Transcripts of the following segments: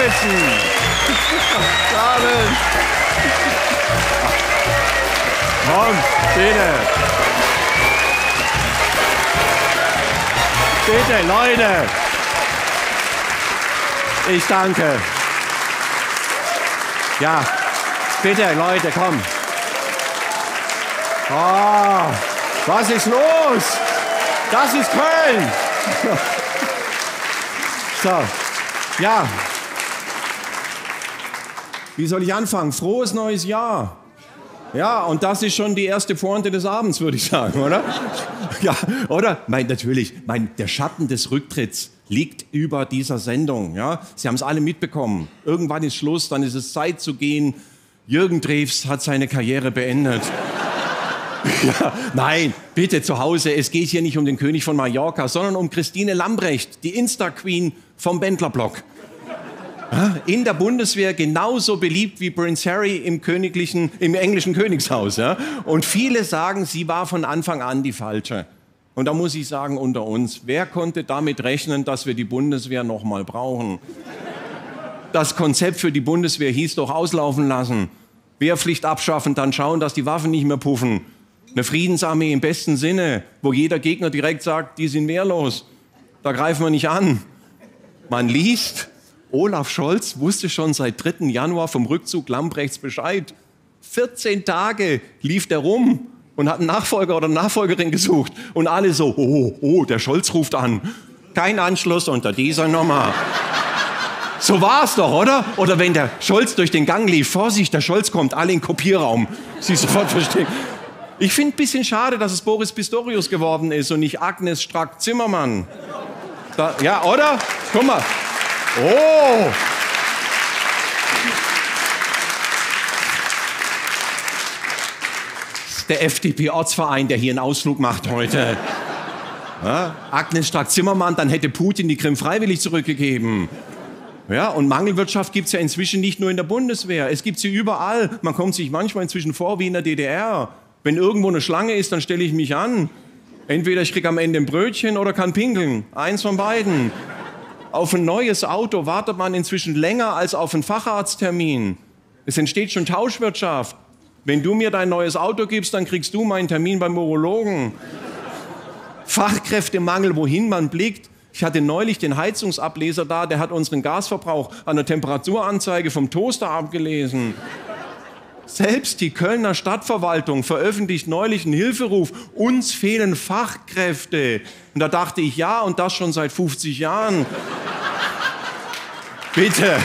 hinsetzen. Damen. Komm, bitte. Bitte, Leute. Ich danke. Ja, bitte, Leute, komm. Oh, was ist los? Das ist Köln. So, ja. Wie soll ich anfangen? Frohes neues Jahr. Ja, und das ist schon die erste Pointe des Abends, würde ich sagen, oder? Ja, oder? Natürlich, der Schatten des Rücktritts liegt über dieser Sendung. Ja? Sie haben es alle mitbekommen. Irgendwann ist Schluss, dann ist es Zeit zu gehen. Jürgen Drews hat seine Karriere beendet. Ja, nein, bitte zu Hause. Es geht hier nicht um den König von Mallorca, sondern um Christine Lambrecht, die Insta-Queen vom Bendlerblock. Ja, in der Bundeswehr genauso beliebt wie Prince Harry im englischen Königshaus. Ja? Und viele sagen, sie war von Anfang an die Falsche. Und da muss ich sagen, unter uns, wer konnte damit rechnen, dass wir die Bundeswehr noch mal brauchen? Das Konzept für die Bundeswehr hieß doch auslaufen lassen. Wehrpflicht abschaffen, dann schauen, dass die Waffen nicht mehr puffen. Eine Friedensarmee im besten Sinne, wo jeder Gegner direkt sagt, die sind wehrlos. Da greifen wir nicht an. Man liest, Olaf Scholz wusste schon seit 3. Januar vom Rückzug Lambrechts Bescheid. 14 Tage lief der rum und hat einen Nachfolger oder Nachfolgerin gesucht. Und alle so, oh, der Scholz ruft an. Kein Anschluss unter dieser Nummer. So war es doch, oder? Oder wenn der Scholz durch den Gang lief, Vorsicht, der Scholz kommt, alle in den Kopierraum. Sie sofort verstehen. Ich finde ein bisschen schade, dass es Boris Pistorius geworden ist und nicht Agnes Strack-Zimmermann. Ja, oder? Guck mal. Oh! Das ist der FDP-Ortsverein, der hier einen Ausflug macht heute. Ja, Agnes Strack-Zimmermann, dann hätte Putin die Krim freiwillig zurückgegeben. Ja, und Mangelwirtschaft gibt es ja inzwischen nicht nur in der Bundeswehr. Es gibt sie überall. Man kommt sich manchmal inzwischen vor wie in der DDR. Wenn irgendwo eine Schlange ist, dann stelle ich mich an. Entweder ich kriege am Ende ein Brötchen oder kann pinkeln. Eins von beiden. Auf ein neues Auto wartet man inzwischen länger als auf einen Facharzttermin. Es entsteht schon Tauschwirtschaft. Wenn du mir dein neues Auto gibst, dann kriegst du meinen Termin beim Urologen. Fachkräftemangel, wohin man blickt. Ich hatte neulich den Heizungsableser da, der hat unseren Gasverbrauch an der Temperaturanzeige vom Toaster abgelesen. Selbst die Kölner Stadtverwaltung veröffentlicht neulich einen Hilferuf. Uns fehlen Fachkräfte. Und da dachte ich, ja, und das schon seit 50 Jahren. Bitte.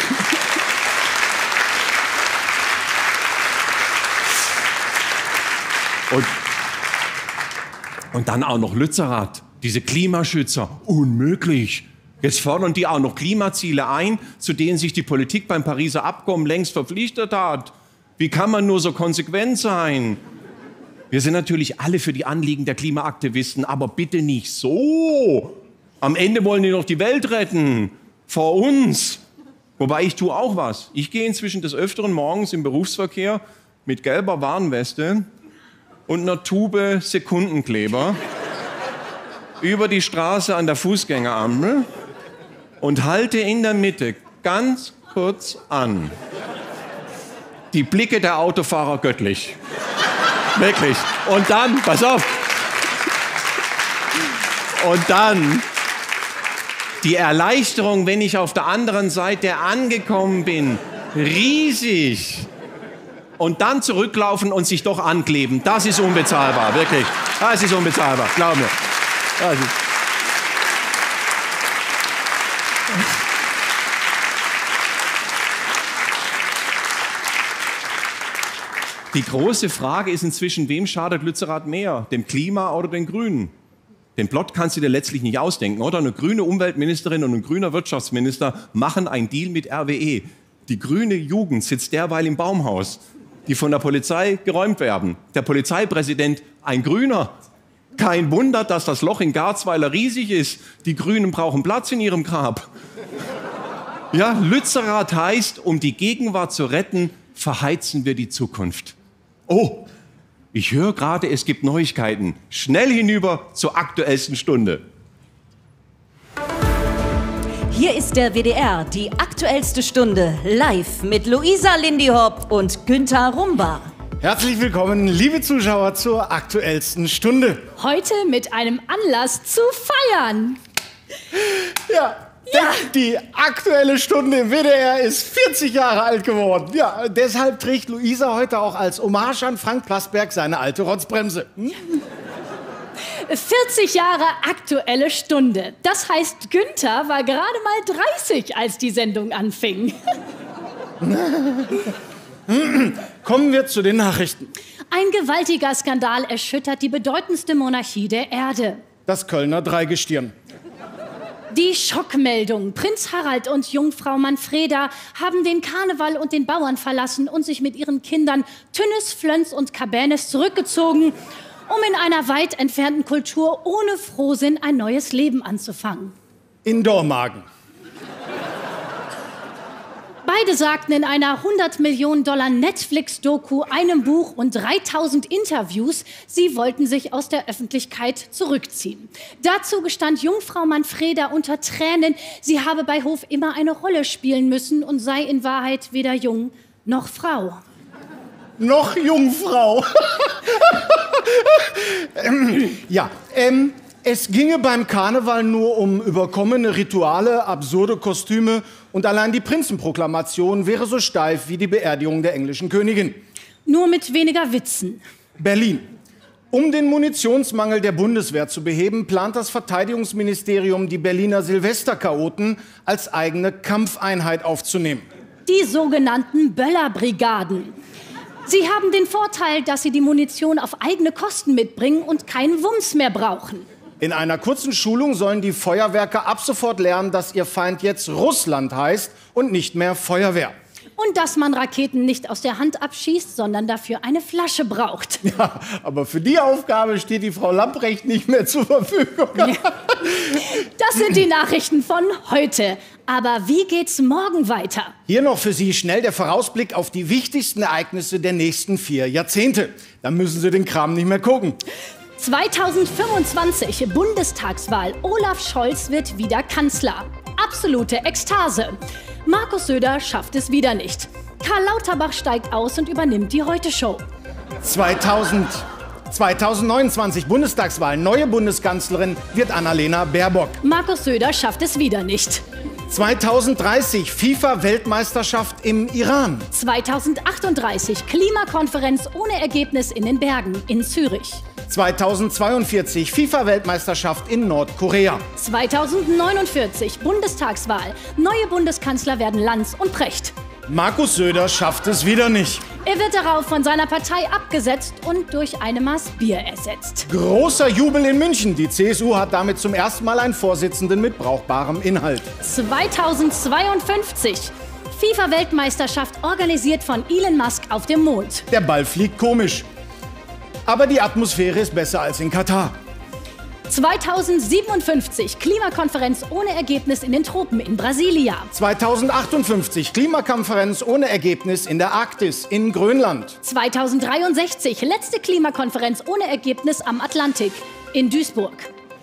Und dann auch noch Lützerath. Diese Klimaschützer, unmöglich. Jetzt fordern die auch noch Klimaziele ein, zu denen sich die Politik beim Pariser Abkommen längst verpflichtet hat. Wie kann man nur so konsequent sein? Wir sind natürlich alle für die Anliegen der Klimaaktivisten, aber bitte nicht so. Am Ende wollen die noch die Welt retten. Vor uns. Wobei ich tue auch was. Ich gehe inzwischen des Öfteren morgens im Berufsverkehr mit gelber Warnweste und einer Tube Sekundenkleber über die Straße an der Fußgängerampel und halte in der Mitte ganz kurz an. Die Blicke der Autofahrer göttlich. Wirklich. Und dann, pass auf. Und dann die Erleichterung, wenn ich auf der anderen Seite angekommen bin. Riesig. Und dann zurücklaufen und sich doch ankleben. Das ist unbezahlbar, wirklich. Das ist unbezahlbar, glaub mir. Das ist Die große Frage ist inzwischen, wem schadet Lützerath mehr? Dem Klima oder den Grünen? Den Plot kannst du dir letztlich nicht ausdenken, oder? Eine grüne Umweltministerin und ein grüner Wirtschaftsminister machen einen Deal mit RWE. Die grüne Jugend sitzt derweil im Baumhaus, die von der Polizei geräumt werden. Der Polizeipräsident, ein Grüner. Kein Wunder, dass das Loch in Garzweiler riesig ist. Die Grünen brauchen Platz in ihrem Grab. Ja, Lützerath heißt, um die Gegenwart zu retten, verheizen wir die Zukunft. Oh, ich höre gerade, es gibt Neuigkeiten. Schnell hinüber zur aktuellsten Stunde. Hier ist der WDR, die aktuellste Stunde, live mit Luisa Lindy Hopp und Günther Rumba. Herzlich willkommen, liebe Zuschauer, zur aktuellsten Stunde. Heute mit einem Anlass zu feiern. Ja. Die aktuelle Stunde im WDR ist 40 Jahre alt geworden. Ja, deshalb trägt Luisa heute auch als Hommage an Frank Plasberg seine alte Rotzbremse. 40 Jahre aktuelle Stunde. Das heißt, Günther war gerade mal 30, als die Sendung anfing. Kommen wir zu den Nachrichten. Ein gewaltiger Skandal erschüttert die bedeutendste Monarchie der Erde. Das Kölner Dreigestirn. Die Schockmeldung. Prinz Harald und Jungfrau Manfreda haben den Karneval und den Bauern verlassen und sich mit ihren Kindern Tünnes, Flöns und Cabernes zurückgezogen, um in einer weit entfernten Kultur ohne Frohsinn ein neues Leben anzufangen. In Dormagen. Beide sagten in einer $100 Millionen Netflix-Doku, einem Buch und 3000 Interviews, sie wollten sich aus der Öffentlichkeit zurückziehen. Dazu gestand Jungfrau Manfreda unter Tränen, sie habe bei Hof immer eine Rolle spielen müssen und sei in Wahrheit weder jung noch Frau. Noch Jungfrau. Es ginge beim Karneval nur um überkommene Rituale, absurde Kostüme und allein die Prinzenproklamation wäre so steif wie die Beerdigung der englischen Königin. Nur mit weniger Witzen. Berlin. Um den Munitionsmangel der Bundeswehr zu beheben, plant das Verteidigungsministerium, die Berliner Silvesterchaoten als eigene Kampfeinheit aufzunehmen. Die sogenannten Böllerbrigaden. Sie haben den Vorteil, dass sie die Munition auf eigene Kosten mitbringen und keinen Wumms mehr brauchen. In einer kurzen Schulung sollen die Feuerwerker ab sofort lernen, dass ihr Feind jetzt Russland heißt und nicht mehr Feuerwehr. Und dass man Raketen nicht aus der Hand abschießt, sondern dafür eine Flasche braucht. Ja, aber für die Aufgabe steht die Frau Lamprecht nicht mehr zur Verfügung. Ja. Das sind die Nachrichten von heute. Aber wie geht's morgen weiter? Hier noch für Sie schnell der Vorausblick auf die wichtigsten Ereignisse der nächsten 4 Jahrzehnte. Dann müssen Sie den Kram nicht mehr gucken. 2025, Bundestagswahl. Olaf Scholz wird wieder Kanzler. Absolute Ekstase. Markus Söder schafft es wieder nicht. Karl Lauterbach steigt aus und übernimmt die Heute-Show. 2029, Bundestagswahl. Neue Bundeskanzlerin wird Annalena Baerbock. Markus Söder schafft es wieder nicht. 2030, FIFA-Weltmeisterschaft im Iran. 2038, Klimakonferenz ohne Ergebnis in den Bergen in Zürich. 2042, FIFA-Weltmeisterschaft in Nordkorea. 2049, Bundestagswahl. Neue Bundeskanzler werden Lanz und Precht. Markus Söder schafft es wieder nicht. Er wird darauf von seiner Partei abgesetzt und durch eine Maß Bier ersetzt. Großer Jubel in München. Die CSU hat damit zum ersten Mal einen Vorsitzenden mit brauchbarem Inhalt. 2052, FIFA-Weltmeisterschaft organisiert von Elon Musk auf dem Mond. Der Ball fliegt komisch. Aber die Atmosphäre ist besser als in Katar. 2057, Klimakonferenz ohne Ergebnis in den Tropen in Brasilia. 2058, Klimakonferenz ohne Ergebnis in der Arktis in Grönland. 2063, letzte Klimakonferenz ohne Ergebnis am Atlantik in Duisburg.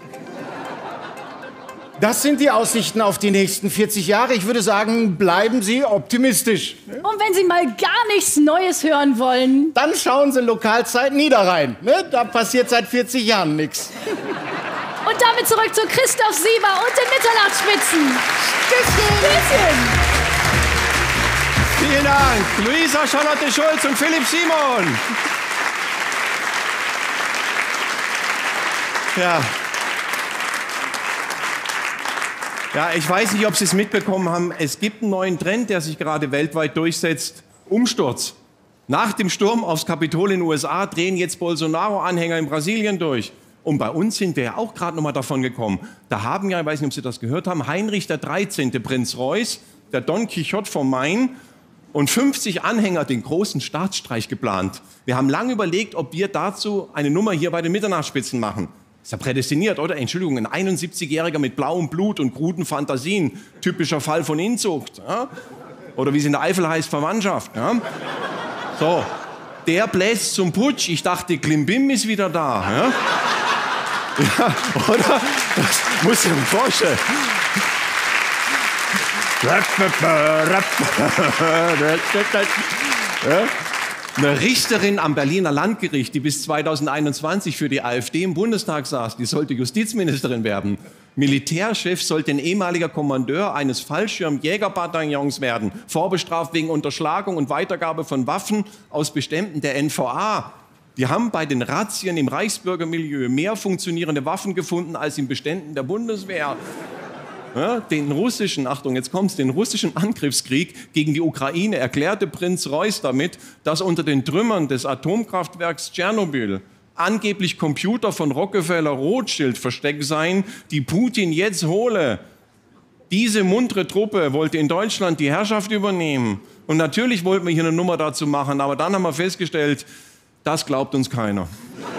Das sind die Aussichten auf die nächsten 40 Jahre. Ich würde sagen, bleiben Sie optimistisch. Und wenn Sie mal gar nichts Neues hören wollen, dann schauen Sie Lokalzeit Niederrhein. Da passiert seit 40 Jahren nichts. Und damit zurück zu Christoph Sieber und den Mitternachtsspitzen. Bisschen. Vielen Dank, Luisa Charlotte Schulz und Philipp Simon. Ja, ich weiß nicht, ob Sie es mitbekommen haben. Es gibt einen neuen Trend, der sich gerade weltweit durchsetzt. Umsturz. Nach dem Sturm aufs Kapitol in den USA drehen jetzt Bolsonaro-Anhänger in Brasilien durch. Und bei uns sind wir ja auch gerade noch mal davon gekommen. Da haben ja, ich weiß nicht, ob Sie das gehört haben, Heinrich der 13., Prinz Reuß, der Don Quixote vom Main und 50 Anhänger den großen Staatsstreich geplant. Wir haben lange überlegt, ob wir dazu eine Nummer hier bei den Mitternachtsspitzen machen. Ist ja prädestiniert, oder? Entschuldigung, ein 71-Jähriger mit blauem Blut und kruden Fantasien. Typischer Fall von Inzucht. Ja? Oder wie es in der Eifel heißt, Verwandtschaft. Ja? So, der bläst zum Putsch. Ich dachte, Klimbim ist wieder da. Ja? Ja, oder? Das muss ich mir vorstellen. Eine Richterin am Berliner Landgericht, die bis 2021 für die AfD im Bundestag saß, die sollte Justizministerin werden. Militärchef sollte ein ehemaliger Kommandeur eines Fallschirmjägerbataillons werden, vorbestraft wegen Unterschlagung und Weitergabe von Waffen aus Beständen der NVA. Die haben bei den Razzien im Reichsbürgermilieu mehr funktionierende Waffen gefunden als in Beständen der Bundeswehr. Ja, den russischen, Achtung, jetzt kommt's, den russischen Angriffskrieg gegen die Ukraine erklärte Prinz Reuß damit, dass unter den Trümmern des Atomkraftwerks Tschernobyl angeblich Computer von Rockefeller Rothschild versteckt seien, die Putin jetzt hole. Diese muntere Truppe wollte in Deutschland die Herrschaft übernehmen. Und natürlich wollten wir hier eine Nummer dazu machen, aber dann haben wir festgestellt, das glaubt uns keiner.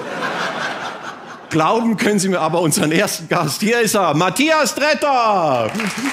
Glauben können Sie mir aber unseren ersten Gast. Hier ist er, Matthias Tretter.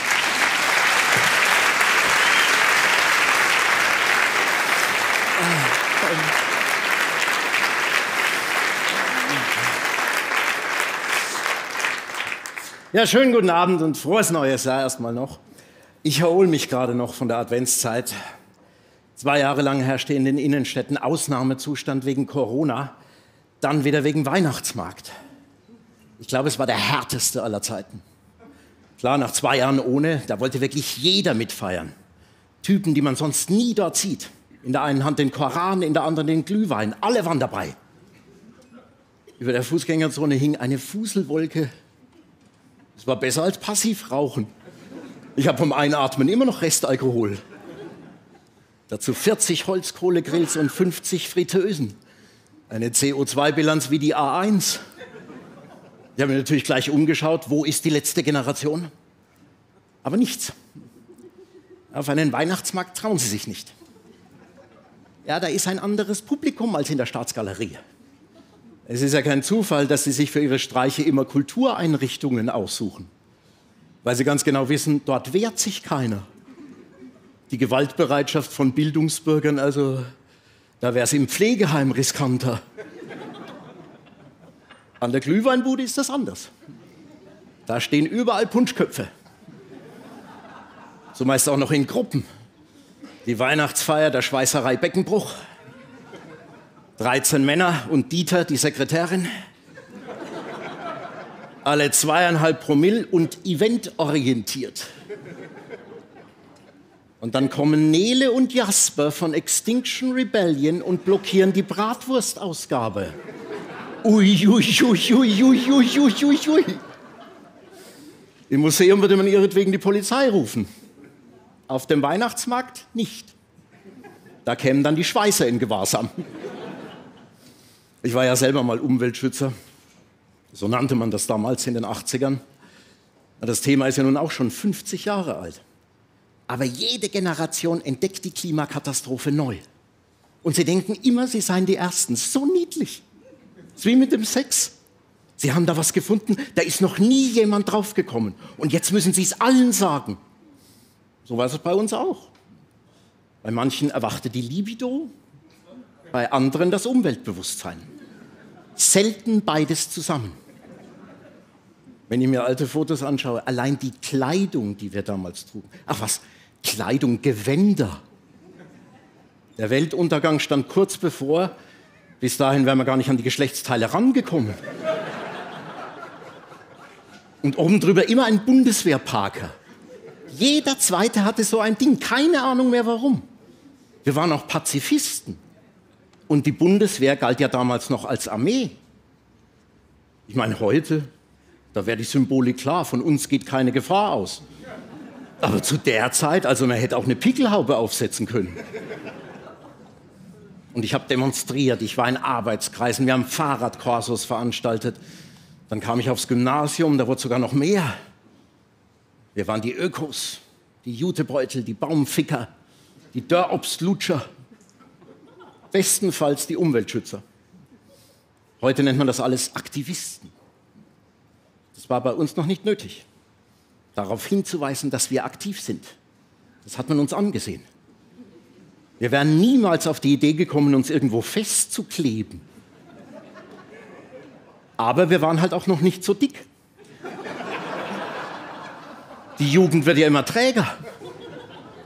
Ja, schönen guten Abend und frohes neues Jahr erstmal noch. Ich erhole mich gerade noch von der Adventszeit. 2 Jahre lang herrschte in den Innenstädten Ausnahmezustand wegen Corona, dann wieder wegen Weihnachtsmarkt. Ich glaube, es war der härteste aller Zeiten. Klar, nach 2 Jahren ohne, da wollte wirklich jeder mitfeiern. Typen, die man sonst nie dort sieht. In der einen Hand den Koran, in der anderen den Glühwein. Alle waren dabei. Über der Fußgängerzone hing eine Fuselwolke. Es war besser als Passivrauchen. Ich habe vom Einatmen immer noch Restalkohol. Dazu 40 Holzkohlegrills und 50 Fritteusen. Eine CO2-Bilanz wie die A1. Ich habe mir natürlich gleich umgeschaut, wo ist die letzte Generation? Aber nichts. Auf einen Weihnachtsmarkt trauen sie sich nicht. Ja, da ist ein anderes Publikum als in der Staatsgalerie. Es ist ja kein Zufall, dass sie sich für ihre Streiche immer Kultureinrichtungen aussuchen. Weil sie ganz genau wissen, dort wehrt sich keiner. Die Gewaltbereitschaft von Bildungsbürgern, also da wäre es im Pflegeheim riskanter. An der Glühweinbude ist das anders. Da stehen überall Punschköpfe. Zumeist auch noch in Gruppen. Die Weihnachtsfeier der Schweißerei Beckenbruch. 13 Männer und Dieter, die Sekretärin. Alle 2,5 Promille und eventorientiert. Und dann kommen Nele und Jasper von Extinction Rebellion und blockieren die Bratwurstausgabe. Ui, ui, ui, ui, ui, ui, ui, ui, ui. Im Museum würde man ihretwegen die Polizei rufen. Auf dem Weihnachtsmarkt nicht. Da kämen dann die Schweißer in Gewahrsam. Ich war ja selber mal Umweltschützer. So nannte man das damals in den 80ern. Das Thema ist ja nun auch schon 50 Jahre alt. Aber jede Generation entdeckt die Klimakatastrophe neu. Und sie denken immer, sie seien die Ersten. So niedlich. Das ist wie mit dem Sex. Sie haben da was gefunden, da ist noch nie jemand draufgekommen. Und jetzt müssen sie es allen sagen. So war es bei uns auch. Bei manchen erwachte die Libido, bei anderen das Umweltbewusstsein. Selten beides zusammen. Wenn ich mir alte Fotos anschaue, allein die Kleidung, die wir damals trugen. Ach was, Kleidung, Gewänder. Der Weltuntergang stand kurz bevor. Bis dahin wären wir gar nicht an die Geschlechtsteile rangekommen. Und oben drüber immer ein Bundeswehrparker. Jeder Zweite hatte so ein Ding, keine Ahnung mehr warum. Wir waren auch Pazifisten. Und die Bundeswehr galt ja damals noch als Armee. Ich meine, heute, da wäre die Symbolik klar, von uns geht keine Gefahr aus. Aber zu der Zeit, also man hätte auch eine Pickelhaube aufsetzen können. Und ich habe demonstriert, ich war in Arbeitskreisen, wir haben Fahrradkorsos veranstaltet. Dann kam ich aufs Gymnasium, da wurde sogar noch mehr. Wir waren die Ökos, die Jutebeutel, die Baumficker, die Dörrobstlutscher. Bestenfalls die Umweltschützer. Heute nennt man das alles Aktivisten. Das war bei uns noch nicht nötig, darauf hinzuweisen, dass wir aktiv sind. Das hat man uns angesehen. Wir wären niemals auf die Idee gekommen, uns irgendwo festzukleben. Aber wir waren halt auch noch nicht so dick. Die Jugend wird ja immer träger.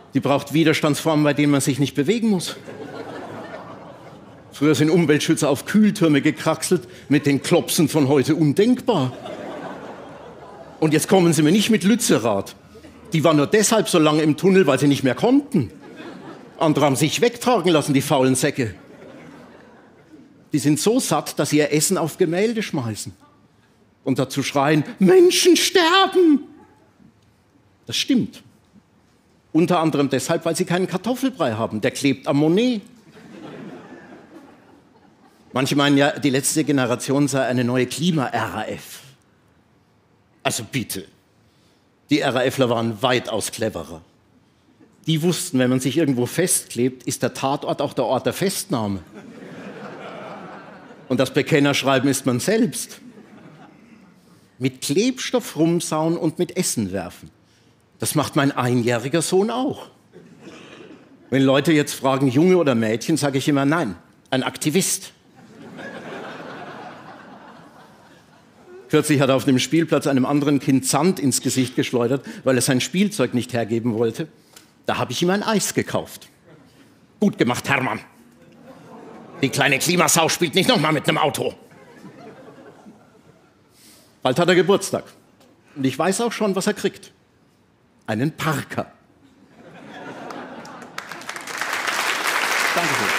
Die braucht Widerstandsformen, bei denen man sich nicht bewegen muss. Früher sind Umweltschützer auf Kühltürme gekraxelt, mit den Klopsen von heute undenkbar. Und jetzt kommen sie mir nicht mit Lützerath. Die waren nur deshalb so lange im Tunnel, weil sie nicht mehr konnten. Andere haben sich wegtragen lassen, die faulen Säcke. Die sind so satt, dass sie ihr Essen auf Gemälde schmeißen. Und dazu schreien, Menschen sterben! Das stimmt. Unter anderem deshalb, weil sie keinen Kartoffelbrei haben. Der klebt am Monet. Manche meinen ja, die letzte Generation sei eine neue Klima-RAF. Also bitte. Die RAFler waren weitaus cleverer. Die wussten, wenn man sich irgendwo festklebt, ist der Tatort auch der Ort der Festnahme. Und das Bekennerschreiben ist man selbst. Mit Klebstoff rumsauen und mit Essen werfen. Das macht mein einjähriger Sohn auch. Wenn Leute jetzt fragen, Junge oder Mädchen, sage ich immer nein, ein Aktivist. Kürzlich hat er auf dem Spielplatz einem anderen Kind Sand ins Gesicht geschleudert, weil er sein Spielzeug nicht hergeben wollte. Da habe ich ihm ein Eis gekauft. Gut gemacht, Hermann. Die kleine Klimasau spielt nicht nochmal mit einem Auto. Bald hat er Geburtstag. Und ich weiß auch schon, was er kriegt. Einen Parker. Danke sehr.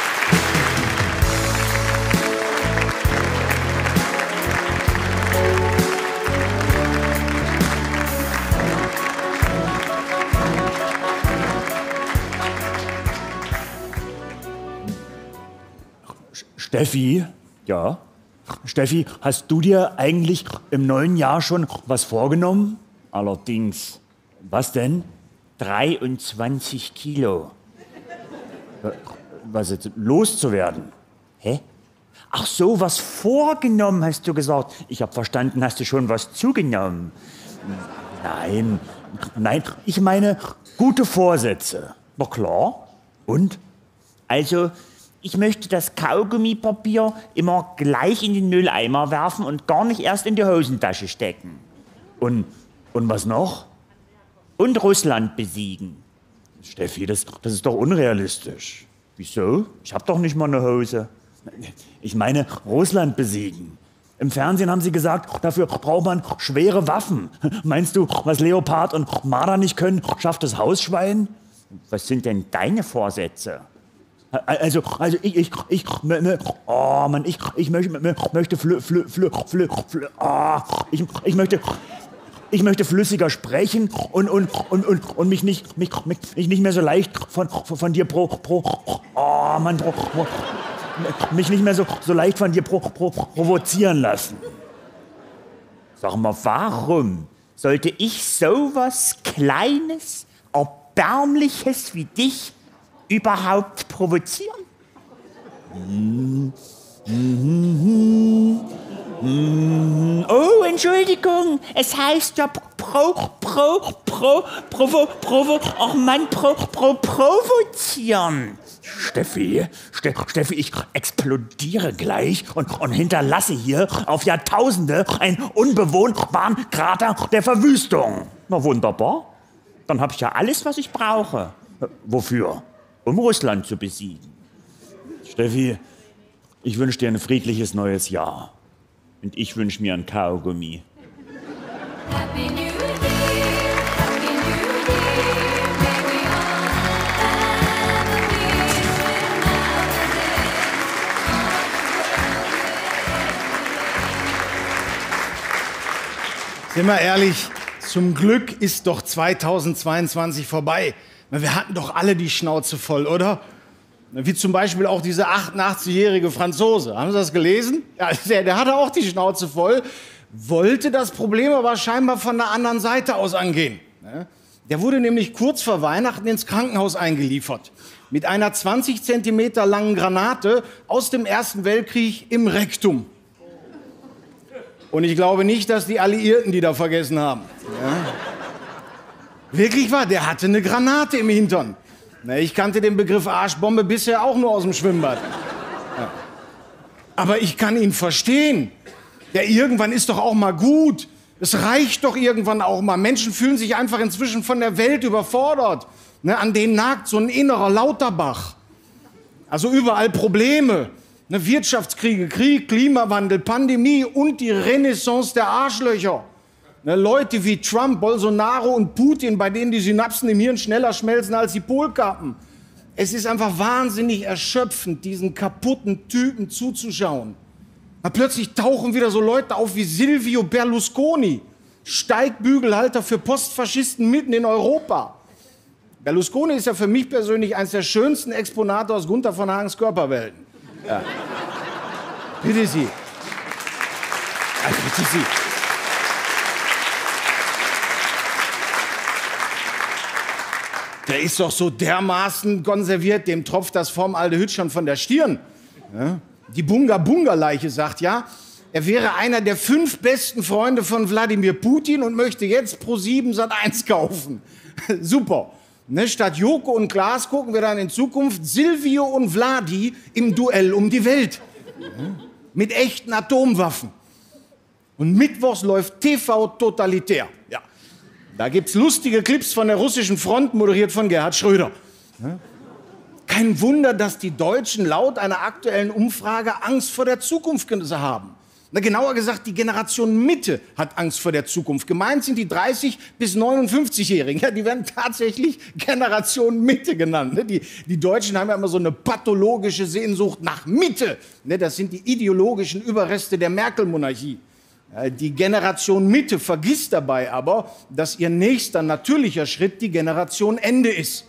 Steffi? Ja? Steffi, hast du dir eigentlich im neuen Jahr schon was vorgenommen? Allerdings. Was denn? 23 Kilo. Was jetzt? Loszuwerden? Hä? Ach so, was vorgenommen, hast du gesagt. Ich habe verstanden, hast du schon was zugenommen. Nein, ich meine gute Vorsätze. Na klar. Und? Also, ich möchte das Kaugummipapier immer gleich in den Mülleimer werfen und gar nicht erst in die Hosentasche stecken. Und was noch? Und Russland besiegen. Steffi, das ist doch unrealistisch. Wieso? Ich hab doch nicht mal eine Hose. Ich meine, Russland besiegen. Im Fernsehen haben sie gesagt, dafür braucht man schwere Waffen. Meinst du, was Leopard und Marder nicht können, schafft das Hausschwein? Was sind denn deine Vorsätze? Also ich möchte flüssiger sprechen und mich nicht mehr so leicht von dir mich nicht mehr so leicht von dir provozieren lassen. Sag mal, warum sollte ich sowas Kleines, Erbärmliches wie dich überhaupt provozieren? Oh, Entschuldigung, es heißt ja provozieren. Steffi, ich explodiere gleich und hinterlasse hier auf Jahrtausende einen unbewohnbaren Krater der Verwüstung. Na wunderbar, dann habe ich ja alles, was ich brauche. Wofür? Um Russland zu besiegen. Steffi, ich wünsche dir ein friedliches neues Jahr. Und ich wünsche mir ein Kaugummi. Happy New Year, Happy New Year, may we all have a Sind wir ehrlich, zum Glück ist doch 2022 vorbei. Wir hatten doch alle die Schnauze voll, oder? Wie zum Beispiel auch dieser 88-jährige Franzose. Haben Sie das gelesen? Ja, der hatte auch die Schnauze voll, wollte das Problem aber scheinbar von der anderen Seite aus angehen. Der wurde nämlich kurz vor Weihnachten ins Krankenhaus eingeliefert. Mit einer 20 Zentimeter langen Granate aus dem Ersten Weltkrieg im Rektum. Und ich glaube nicht, dass die Alliierten die da vergessen haben. Ja. Wirklich wahr, der hatte eine Granate im Hintern. Na, ich kannte den Begriff Arschbombe bisher auch nur aus dem Schwimmbad. Ja. Aber ich kann ihn verstehen. Ja, irgendwann ist doch auch mal gut. Es reicht doch irgendwann auch mal. Menschen fühlen sich einfach inzwischen von der Welt überfordert. Ne, an denen nagt so ein innerer Lauterbach. Also überall Probleme. Ne, Wirtschaftskriege, Krieg, Klimawandel, Pandemie und die Renaissance der Arschlöcher. Ne, Leute wie Trump, Bolsonaro und Putin, bei denen die Synapsen im Hirn schneller schmelzen als die Polkappen. Es ist einfach wahnsinnig erschöpfend, diesen kaputten Typen zuzuschauen. Na, plötzlich tauchen wieder so Leute auf wie Silvio Berlusconi, Steigbügelhalter für Postfaschisten mitten in Europa. Berlusconi ist ja für mich persönlich eines der schönsten Exponate aus Gunther von Hagens Körperwelten. Ja. Bitte Sie. Ja, bitte Sie. Der ist doch so dermaßen konserviert, dem tropft das Formaldehyd schon von der Stirn. Ja? Die Bunga-Bunga-Leiche sagt ja, er wäre einer der 5 besten Freunde von Wladimir Putin und möchte jetzt Pro7 Sat.1 kaufen. Super. Ne, statt Joko und Klaas gucken wir dann in Zukunft Silvio und Vladi im Duell um die Welt. Ja? Mit echten Atomwaffen. Und mittwochs läuft TV Totalitär. Ja. Da gibt's lustige Clips von der russischen Front, moderiert von Gerhard Schröder. Ja? Kein Wunder, dass die Deutschen laut einer aktuellen Umfrage Angst vor der Zukunft haben. Na, genauer gesagt, die Generation Mitte hat Angst vor der Zukunft. Gemeint sind die 30- bis 59-Jährigen. Ja, die werden tatsächlich Generation Mitte genannt. Ne? Die Deutschen haben ja immer so eine pathologische Sehnsucht nach Mitte. Ne? Das sind die ideologischen Überreste der Merkel-Monarchie. Die Generation Mitte vergisst dabei aber, dass ihr nächster natürlicher Schritt die Generation Ende ist.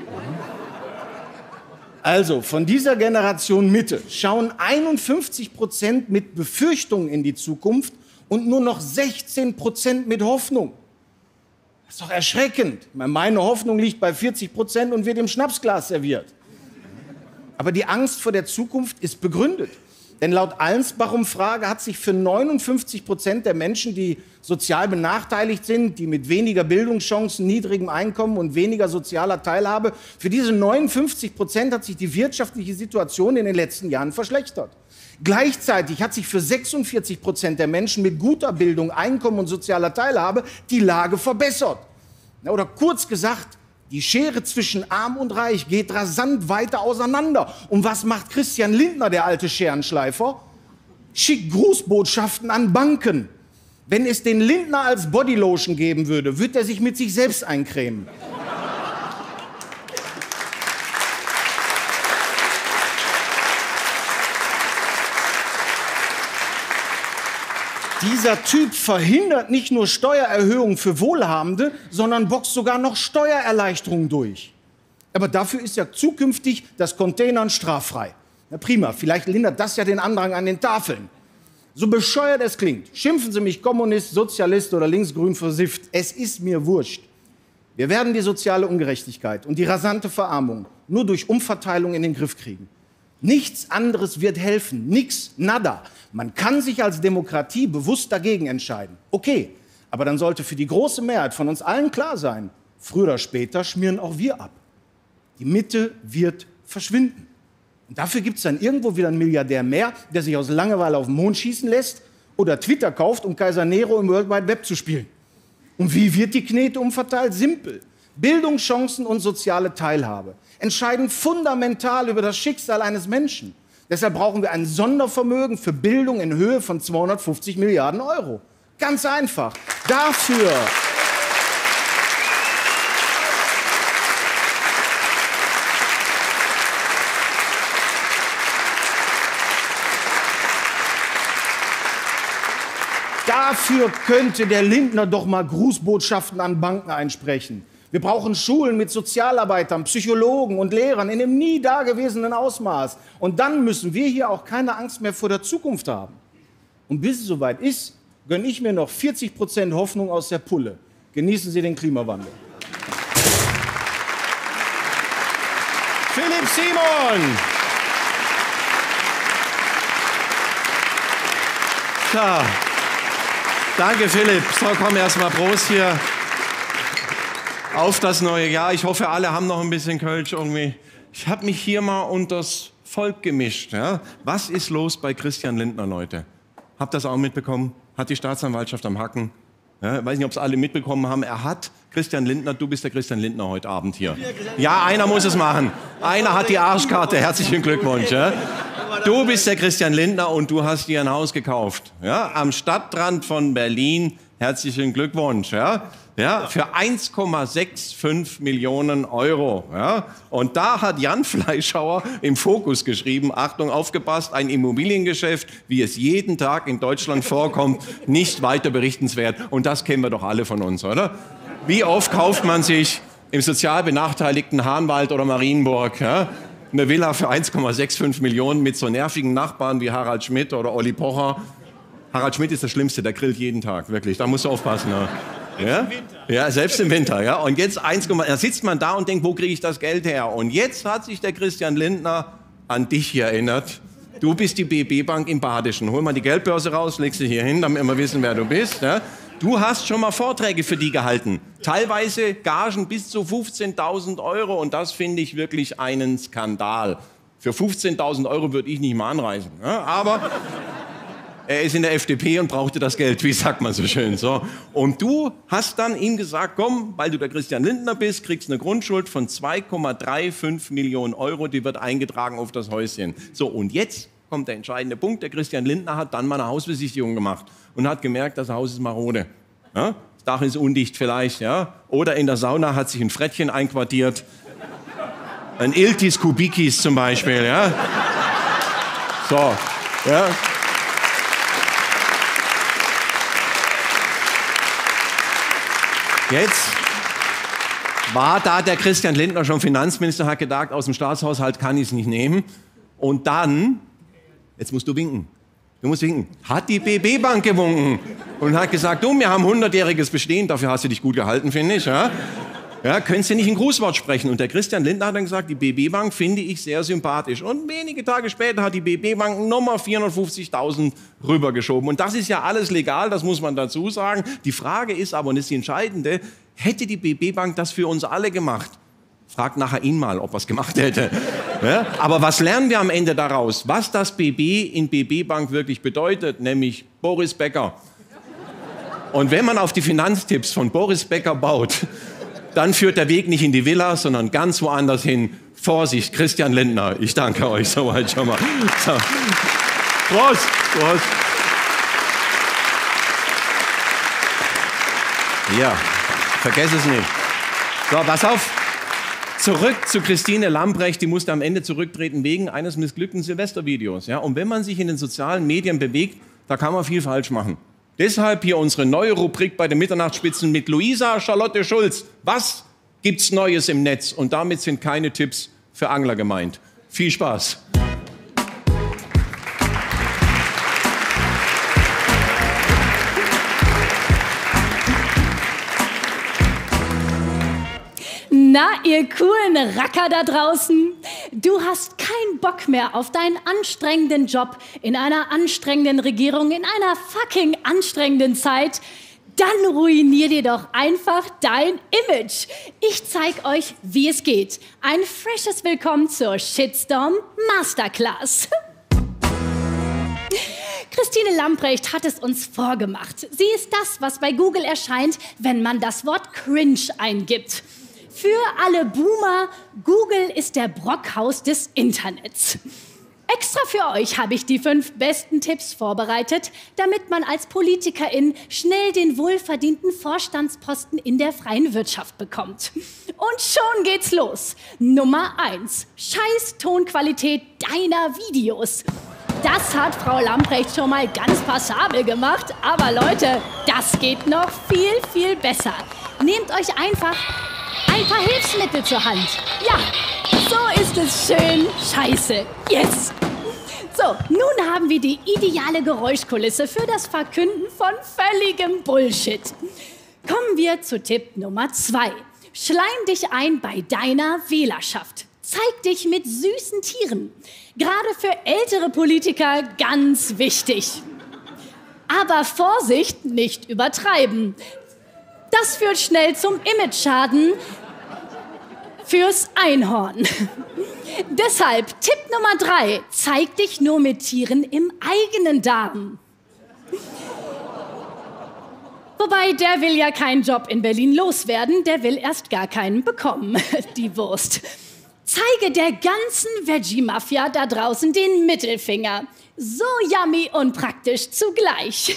Also, von dieser Generation Mitte schauen 51% mit Befürchtungen in die Zukunft und nur noch 16% mit Hoffnung. Das ist doch erschreckend. Meine Hoffnung liegt bei 40% und wird im Schnapsglas serviert. Aber die Angst vor der Zukunft ist begründet. Denn laut Allensbach-Umfrage hat sich für 59% der Menschen, die sozial benachteiligt sind, die mit weniger Bildungschancen, niedrigem Einkommen und weniger sozialer Teilhabe, für diese 59% hat sich die wirtschaftliche Situation in den letzten Jahren verschlechtert. Gleichzeitig hat sich für 46% der Menschen mit guter Bildung, Einkommen und sozialer Teilhabe die Lage verbessert. Oder kurz gesagt, die Schere zwischen Arm und Reich geht rasant weiter auseinander. Und was macht Christian Lindner, der alte Scherenschleifer? Schickt Grußbotschaften an Banken. Wenn es den Lindner als Bodylotion geben würde, würde er sich mit sich selbst eincremen. Dieser Typ verhindert nicht nur Steuererhöhungen für Wohlhabende, sondern boxt sogar noch Steuererleichterungen durch. Aber dafür ist ja zukünftig das Containern straffrei. Na prima, vielleicht lindert das ja den Andrang an den Tafeln. So bescheuert es klingt, schimpfen Sie mich Kommunist, Sozialist oder linksgrün versifft, es ist mir wurscht. Wir werden die soziale Ungerechtigkeit und die rasante Verarmung nur durch Umverteilung in den Griff kriegen. Nichts anderes wird helfen, nix, nada. Man kann sich als Demokratie bewusst dagegen entscheiden. Okay, aber dann sollte für die große Mehrheit von uns allen klar sein, früher oder später schmieren auch wir ab. Die Mitte wird verschwinden. Und dafür gibt es dann irgendwo wieder einen Milliardär mehr, der sich aus Langeweile auf den Mond schießen lässt oder Twitter kauft, um Kaiser Nero im World Wide Web zu spielen. Und wie wird die Knete umverteilt? Simpel. Bildungschancen und soziale Teilhabe entscheiden fundamental über das Schicksal eines Menschen. Deshalb brauchen wir ein Sondervermögen für Bildung in Höhe von 250 Milliarden Euro. Ganz einfach. Dafür könnte der Lindner doch mal Grußbotschaften an Banken einsprechen. Wir brauchen Schulen mit Sozialarbeitern, Psychologen und Lehrern in einem nie dagewesenen Ausmaß. Und dann müssen wir hier auch keine Angst mehr vor der Zukunft haben. Und bis es soweit ist, gönne ich mir noch 40% Hoffnung aus der Pulle. Genießen Sie den Klimawandel. Philipp Simon! Tja, danke Philipp. So, komm erstmal Prost hier. Auf das neue Jahr. Ich hoffe, alle haben noch ein bisschen Kölsch irgendwie. Ich habe mich hier mal unters Volk gemischt. Ja? Was ist los bei Christian Lindner, Leute? Habt ihr das auch mitbekommen? Hat die Staatsanwaltschaft am Hacken? Ja, ich weiß nicht, ob es alle mitbekommen haben. Er hat Christian Lindner, du bist der Christian Lindner heute Abend hier. Ja, einer muss es machen. Einer hat die Arschkarte. Herzlichen Glückwunsch. Ja. Du bist der Christian Lindner und du hast dir ein Haus gekauft. Ja, am Stadtrand von Berlin. Herzlichen Glückwunsch. Ja. Ja, für 1,65 Millionen Euro. Ja. Und da hat Jan Fleischhauer im Fokus geschrieben, Achtung, aufgepasst, ein Immobiliengeschäft, wie es jeden Tag in Deutschland vorkommt, nicht weiter berichtenswert. Und das kennen wir doch alle von uns, oder? Wie oft kauft man sich im sozial benachteiligten Hahnwald oder Marienburg eine Villa für 1,65 Millionen mit so nervigen Nachbarn wie Harald Schmidt oder Olli Pocher? Harald Schmidt ist das Schlimmste, der grillt jeden Tag, wirklich. Da musst du aufpassen. Ja? Ja, selbst im Winter. Ja? Und jetzt da sitzt man da und denkt, wo kriege ich das Geld her? Und jetzt hat sich der Christian Lindner an dich hier erinnert. Du bist die BB Bank im Badischen. Hol mal die Geldbörse raus, leg sie hier hin, damit wir wissen, wer du bist. Ja? Du hast schon mal Vorträge für die gehalten. Teilweise Gagen bis zu 15.000 Euro. Und das finde ich wirklich einen Skandal. Für 15.000 Euro würde ich nicht mal anreisen. Ja? Aber er ist in der FDP und brauchte das Geld, wie sagt man so schön. So. Und du hast dann ihm gesagt, komm, weil du der Christian Lindner bist, kriegst eine Grundschuld von 2,35 Millionen Euro, die wird eingetragen auf das Häuschen. So, und jetzt kommt der entscheidende Punkt. Der Christian Lindner hat dann mal eine Hausbesichtigung gemacht und hat gemerkt, das Haus ist marode. Ja? Das Dach ist undicht vielleicht. Ja? Oder in der Sauna hat sich ein Frettchen einquartiert. Ein Iltis Kubikis zum Beispiel. Ja? So, ja. Jetzt war da der Christian Lindner schon Finanzminister, hat gedacht, aus dem Staatshaushalt kann ich es nicht nehmen. Und dann, jetzt musst du winken, hat die BB Bank gewunken und hat gesagt, du, wir haben 100-jähriges Bestehen, dafür hast du dich gut gehalten, finde ich. Ja? Ja, könntest du nicht ein Grußwort sprechen? Und der Christian Lindner hat dann gesagt, die BB Bank finde ich sehr sympathisch. Und wenige Tage später hat die BB Bank nochmal 450.000 rübergeschoben. Und das ist ja alles legal, das muss man dazu sagen. Die Frage ist aber, und das ist die entscheidende, hätte die BB Bank das für uns alle gemacht? Fragt nachher ihn mal, ob er es gemacht hätte. Ja? Aber was lernen wir am Ende daraus? Was das BB in BB Bank wirklich bedeutet, nämlich Boris Becker. Und wenn man auf die Finanztipps von Boris Becker baut, dann führt der Weg nicht in die Villa, sondern ganz woanders hin. Vorsicht, Christian Lindner. Ich danke euch so weit schon mal. So. Prost, Prost. Ja, vergess es nicht. So, pass auf. Zurück zu Christine Lambrecht. Die musste am Ende zurücktreten wegen eines missglückten Silvestervideos. Ja? Und wenn man sich in den sozialen Medien bewegt, da kann man viel falsch machen. Deshalb hier unsere neue Rubrik bei den Mitternachtsspitzen mit Luisa Charlotte Schulz. Was gibt's Neues im Netz? Und damit sind keine Tipps für Angler gemeint. Viel Spaß. Na, ihr coolen Racker da draußen, du hast keinen Bock mehr auf deinen anstrengenden Job in einer anstrengenden Regierung, in einer fucking anstrengenden Zeit. Dann ruinier dir doch einfach dein Image. Ich zeig euch, wie es geht. Ein freshes Willkommen zur Shitstorm Masterclass. Christine Lambrecht hat es uns vorgemacht. Sie ist das, was bei Google erscheint, wenn man das Wort cringe eingibt. Für alle Boomer, Google ist der Brockhaus des Internets. Extra für euch habe ich die 5 besten Tipps vorbereitet, damit man als Politikerin schnell den wohlverdienten Vorstandsposten in der freien Wirtschaft bekommt. Und schon geht's los. Nummer 1. Scheiß Tonqualität deiner Videos. Das hat Frau Lambrecht schon mal ganz passabel gemacht. Aber Leute, das geht noch viel, viel besser. Nehmt euch einfach ein paar Hilfsmittel zur Hand. Ja, so ist es schön scheiße. Yes! So, nun haben wir die ideale Geräuschkulisse für das Verkünden von völligem Bullshit. Kommen wir zu Tipp Nummer 2. Schleim dich ein bei deiner Wählerschaft. Zeig dich mit süßen Tieren. Gerade für ältere Politiker ganz wichtig. Aber Vorsicht, nicht übertreiben. Das führt schnell zum Image-Schaden fürs Einhorn. Deshalb Tipp Nummer 3, zeig dich nur mit Tieren im eigenen Darm. Wobei, der will ja keinen Job in Berlin loswerden, der will erst gar keinen bekommen, die Wurst. Zeige der ganzen Veggie-Mafia da draußen den Mittelfinger. So yummy und praktisch zugleich.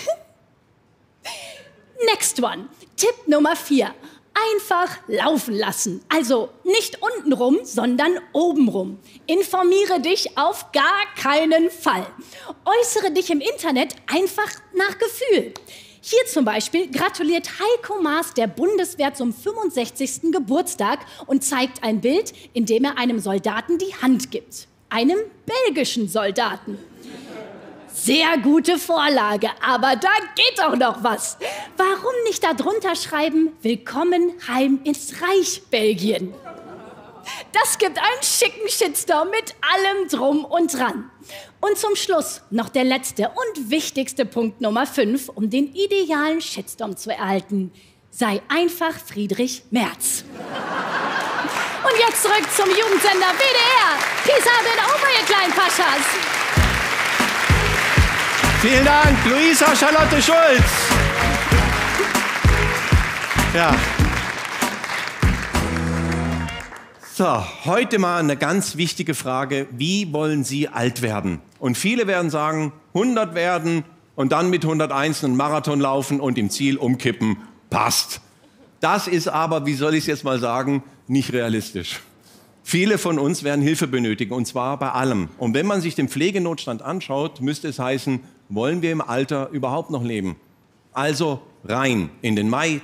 Next one. Tipp Nummer 4. Einfach laufen lassen. Also nicht untenrum, sondern obenrum. Informiere dich auf gar keinen Fall. Äußere dich im Internet einfach nach Gefühl. Hier zum Beispiel gratuliert Heiko Maas der Bundeswehr zum 65. Geburtstag und zeigt ein Bild, in dem er einem Soldaten die Hand gibt. Einem belgischen Soldaten. Sehr gute Vorlage, aber da geht doch noch was. Warum nicht darunter schreiben, willkommen heim ins Reich Belgien? Das gibt einen schicken Shitstorm mit allem drum und dran. Und zum Schluss noch der letzte und wichtigste Punkt Nummer 5, um den idealen Shitstorm zu erhalten. Sei einfach Friedrich Merz. Und jetzt zurück zum Jugendsender WDR. Peace out and over, ihr kleinen Paschas. Vielen Dank, Luisa Charlotte Schulz. Ja. So, heute mal eine ganz wichtige Frage. Wie wollen Sie alt werden? Und viele werden sagen, 100 werden und dann mit 101 einen Marathon laufen und im Ziel umkippen. Passt. Das ist aber, wie soll ich es jetzt mal sagen, nicht realistisch. Viele von uns werden Hilfe benötigen, und zwar bei allem. Und wenn man sich den Pflegenotstand anschaut, müsste es heißen, wollen wir im Alter überhaupt noch leben? Also rein in den Mai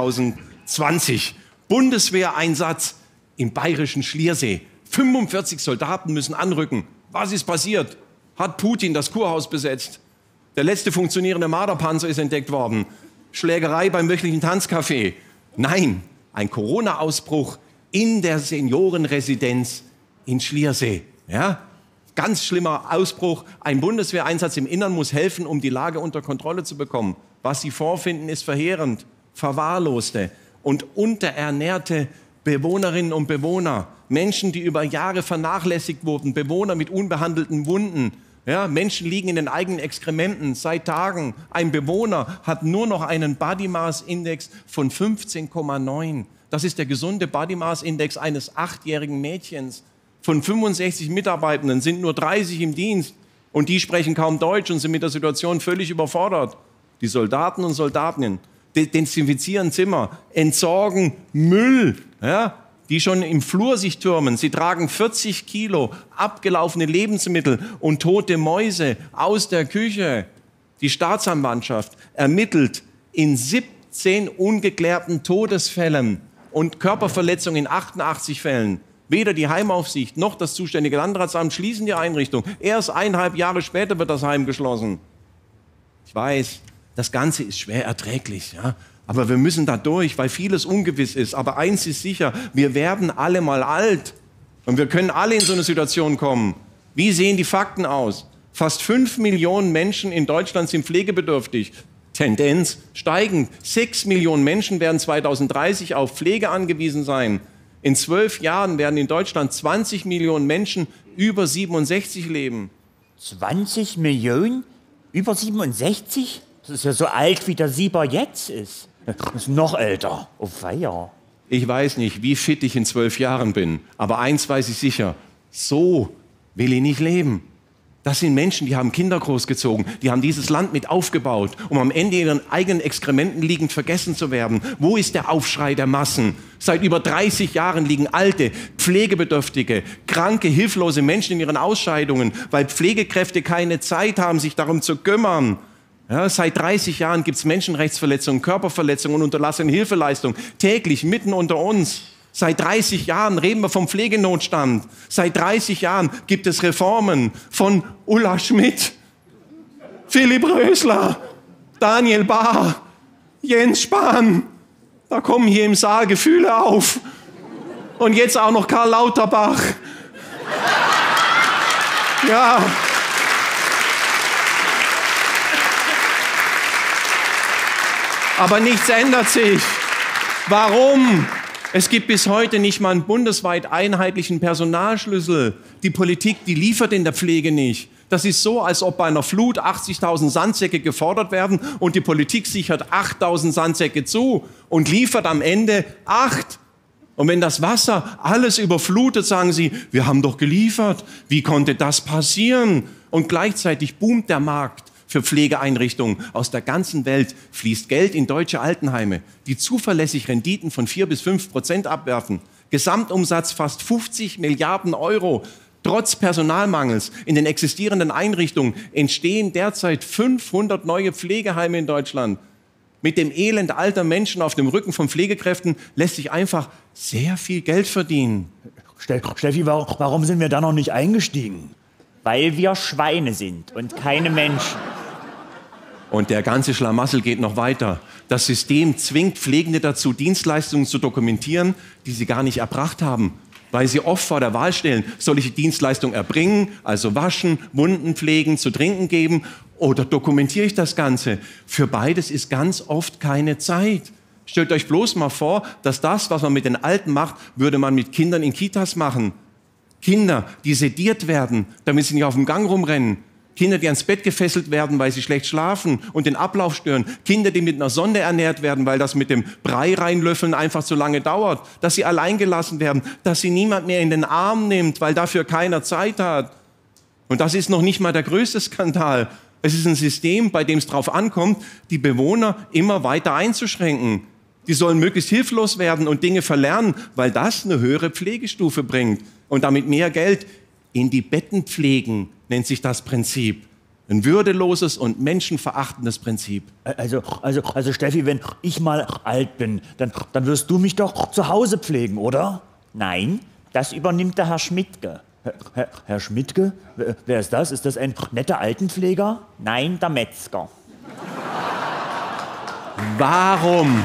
2020. Bundeswehreinsatz im bayerischen Schliersee. 45 Soldaten müssen anrücken. Was ist passiert? Hat Putin das Kurhaus besetzt? Der letzte funktionierende Marderpanzer ist entdeckt worden. Schlägerei beim wöchentlichen Tanzcafé. Nein, ein Corona-Ausbruch in der Seniorenresidenz in Schliersee. Ja? Ganz schlimmer Ausbruch. Ein Bundeswehreinsatz im Innern muss helfen, um die Lage unter Kontrolle zu bekommen. Was sie vorfinden, ist verheerend. Verwahrloste und unterernährte Bewohnerinnen und Bewohner. Menschen, die über Jahre vernachlässigt wurden. Bewohner mit unbehandelten Wunden. Ja, Menschen liegen in den eigenen Exkrementen seit Tagen. Ein Bewohner hat nur noch einen Body Mass Index von 15,9. Das ist der gesunde Body Mass Index eines 8-jährigen Mädchens. Von 65 Mitarbeitenden sind nur 30 im Dienst. Und die sprechen kaum Deutsch und sind mit der Situation völlig überfordert. Die Soldaten und Soldatinnen desinfizieren Zimmer, entsorgen Müll, ja, die schon im Flur sich türmen. Sie tragen 40 Kilo abgelaufene Lebensmittel und tote Mäuse aus der Küche. Die Staatsanwaltschaft ermittelt in 17 ungeklärten Todesfällen und Körperverletzungen in 88 Fällen. Weder die Heimaufsicht noch das zuständige Landratsamt schließen die Einrichtung. Erst 1,5 Jahre später wird das Heim geschlossen. Ich weiß, das Ganze ist schwer erträglich, ja? Aber wir müssen da durch, weil vieles ungewiss ist. Aber eins ist sicher, wir werden alle mal alt. Und wir können alle in so eine Situation kommen. Wie sehen die Fakten aus? Fast 5 Millionen Menschen in Deutschland sind pflegebedürftig. Tendenz steigend. 6 Millionen Menschen werden 2030 auf Pflege angewiesen sein. In 12 Jahren werden in Deutschland 20 Millionen Menschen über 67 leben. 20 Millionen? Über 67? Das ist ja so alt, wie der Sieber jetzt ist. Das ist noch älter. Oh weia. Ich weiß nicht, wie fit ich in 12 Jahren bin. Aber eins weiß ich sicher. So will ich nicht leben. Das sind Menschen, die haben Kinder großgezogen, die haben dieses Land mit aufgebaut, um am Ende ihren eigenen Exkrementen liegend vergessen zu werden. Wo ist der Aufschrei der Massen? Seit über 30 Jahren liegen alte, pflegebedürftige, kranke, hilflose Menschen in ihren Ausscheidungen, weil Pflegekräfte keine Zeit haben, sich darum zu kümmern. Ja, seit 30 Jahren gibt es Menschenrechtsverletzungen, Körperverletzungen und unterlassene Hilfeleistung täglich mitten unter uns. Seit 30 Jahren reden wir vom Pflegenotstand. Seit 30 Jahren gibt es Reformen von Ulla Schmidt, Philipp Rösler, Daniel Bahr, Jens Spahn. Da kommen hier im Saal Gefühle auf. Und jetzt auch noch Karl Lauterbach. Ja. Aber nichts ändert sich. Warum? Es gibt bis heute nicht mal einen bundesweit einheitlichen Personalschlüssel. Die Politik, die liefert in der Pflege nicht. Das ist so, als ob bei einer Flut 80.000 Sandsäcke gefordert werden und die Politik sichert 8.000 Sandsäcke zu und liefert am Ende 8. Und wenn das Wasser alles überflutet, sagen sie, wir haben doch geliefert. Wie konnte das passieren? Und gleichzeitig boomt der Markt für Pflegeeinrichtungen. Aus der ganzen Welt fließt Geld in deutsche Altenheime, die zuverlässig Renditen von 4-5% abwerfen. Gesamtumsatz fast 50 Milliarden Euro. Trotz Personalmangels in den existierenden Einrichtungen entstehen derzeit 500 neue Pflegeheime in Deutschland. Mit dem Elend alter Menschen auf dem Rücken von Pflegekräften lässt sich einfach sehr viel Geld verdienen. Steffi, warum sind wir da noch nicht eingestiegen? Weil wir Schweine sind und keine Menschen. Und der ganze Schlamassel geht noch weiter. Das System zwingt Pflegende dazu, Dienstleistungen zu dokumentieren, die sie gar nicht erbracht haben, weil sie oft vor der Wahl stellen, soll ich die Dienstleistung erbringen, also waschen, Wunden pflegen, zu trinken geben, oder dokumentiere ich das Ganze? Für beides ist ganz oft keine Zeit. Stellt euch bloß mal vor, dass das, was man mit den Alten macht, würde man mit Kindern in Kitas machen. Kinder, die sediert werden, damit sie nicht auf dem Gang rumrennen. Kinder, die ans Bett gefesselt werden, weil sie schlecht schlafen und den Ablauf stören. Kinder, die mit einer Sonde ernährt werden, weil das mit dem Brei reinlöffeln einfach zu lange dauert. Dass sie allein gelassen werden, dass sie niemand mehr in den Arm nimmt, weil dafür keiner Zeit hat. Und das ist noch nicht mal der größte Skandal. Es ist ein System, bei dem es darauf ankommt, die Bewohner immer weiter einzuschränken. Die sollen möglichst hilflos werden und Dinge verlernen, weil das eine höhere Pflegestufe bringt und damit mehr Geld. In die Betten pflegen nennt sich das Prinzip. Ein würdeloses und menschenverachtendes Prinzip. Also Steffi, wenn ich mal alt bin, dann wirst du mich doch zu Hause pflegen, oder? Nein, das übernimmt der Herr Schmidtke. Herr Schmidtke? Wer ist das? Ist das ein netter Altenpfleger? Nein, der Metzger. Warum?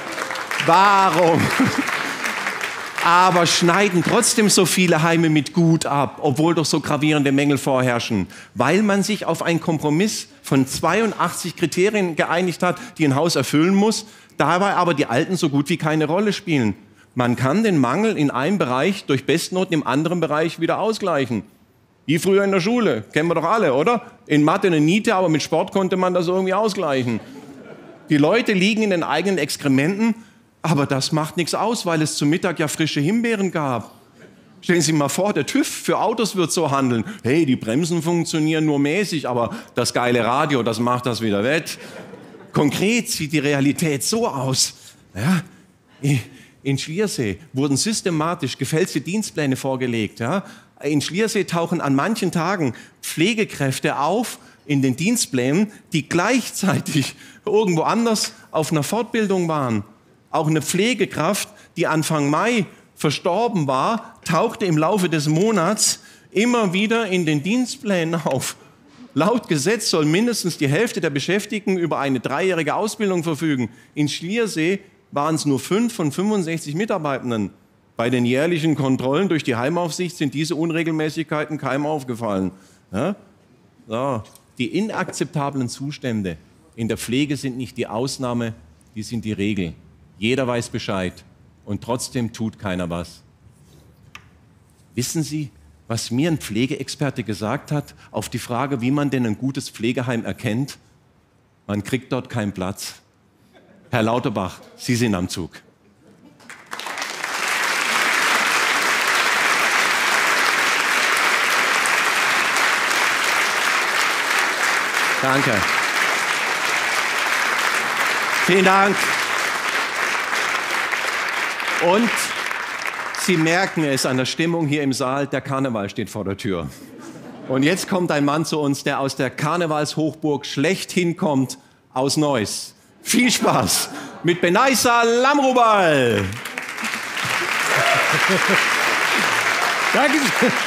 Aber schneiden trotzdem so viele Heime mit Gut ab, obwohl doch so gravierende Mängel vorherrschen, weil man sich auf einen Kompromiss von 82 Kriterien geeinigt hat, die ein Haus erfüllen muss, dabei aber die Alten so gut wie keine Rolle spielen. Man kann den Mangel in einem Bereich durch Bestnoten im anderen Bereich wieder ausgleichen. Wie früher in der Schule, kennen wir doch alle, oder? In Mathe eine Niete, aber mit Sport konnte man das irgendwie ausgleichen. Die Leute liegen in den eigenen Exkrementen, aber das macht nichts aus, weil es zum Mittag ja frische Himbeeren gab. Stellen Sie sich mal vor, der TÜV für Autos wird so handeln. Hey, die Bremsen funktionieren nur mäßig, aber das geile Radio, das macht das wieder wett. Konkret sieht die Realität so aus. Ja, in Schliersee wurden systematisch gefälschte Dienstpläne vorgelegt. Ja. In Schliersee tauchen an manchen Tagen Pflegekräfte auf in den Dienstplänen, die gleichzeitig irgendwo anders auf einer Fortbildung waren. Auch eine Pflegekraft, die Anfang Mai verstorben war, tauchte im Laufe des Monats immer wieder in den Dienstplänen auf. Laut Gesetz soll mindestens die Hälfte der Beschäftigten über eine 3-jährige Ausbildung verfügen. In Schliersee waren es nur 5 von 65 Mitarbeitenden. Bei den jährlichen Kontrollen durch die Heimaufsicht sind diese Unregelmäßigkeiten keinem aufgefallen. Ja? So. Die inakzeptablen Zustände in der Pflege sind nicht die Ausnahme, die sind die Regel. Jeder weiß Bescheid und trotzdem tut keiner was. Wissen Sie, was mir ein Pflegeexperte gesagt hat auf die Frage, wie man denn ein gutes Pflegeheim erkennt? Man kriegt dort keinen Platz. Herr Lauterbach, Sie sind am Zug. Danke. Vielen Dank. Und Sie merken es an der Stimmung hier im Saal, der Karneval steht vor der Tür. Und jetzt kommt ein Mann zu uns, der aus der Karnevalshochburg schlechthin kommt, aus Neuss. Viel Spaß mit Benaisa Lamrubal. Danke.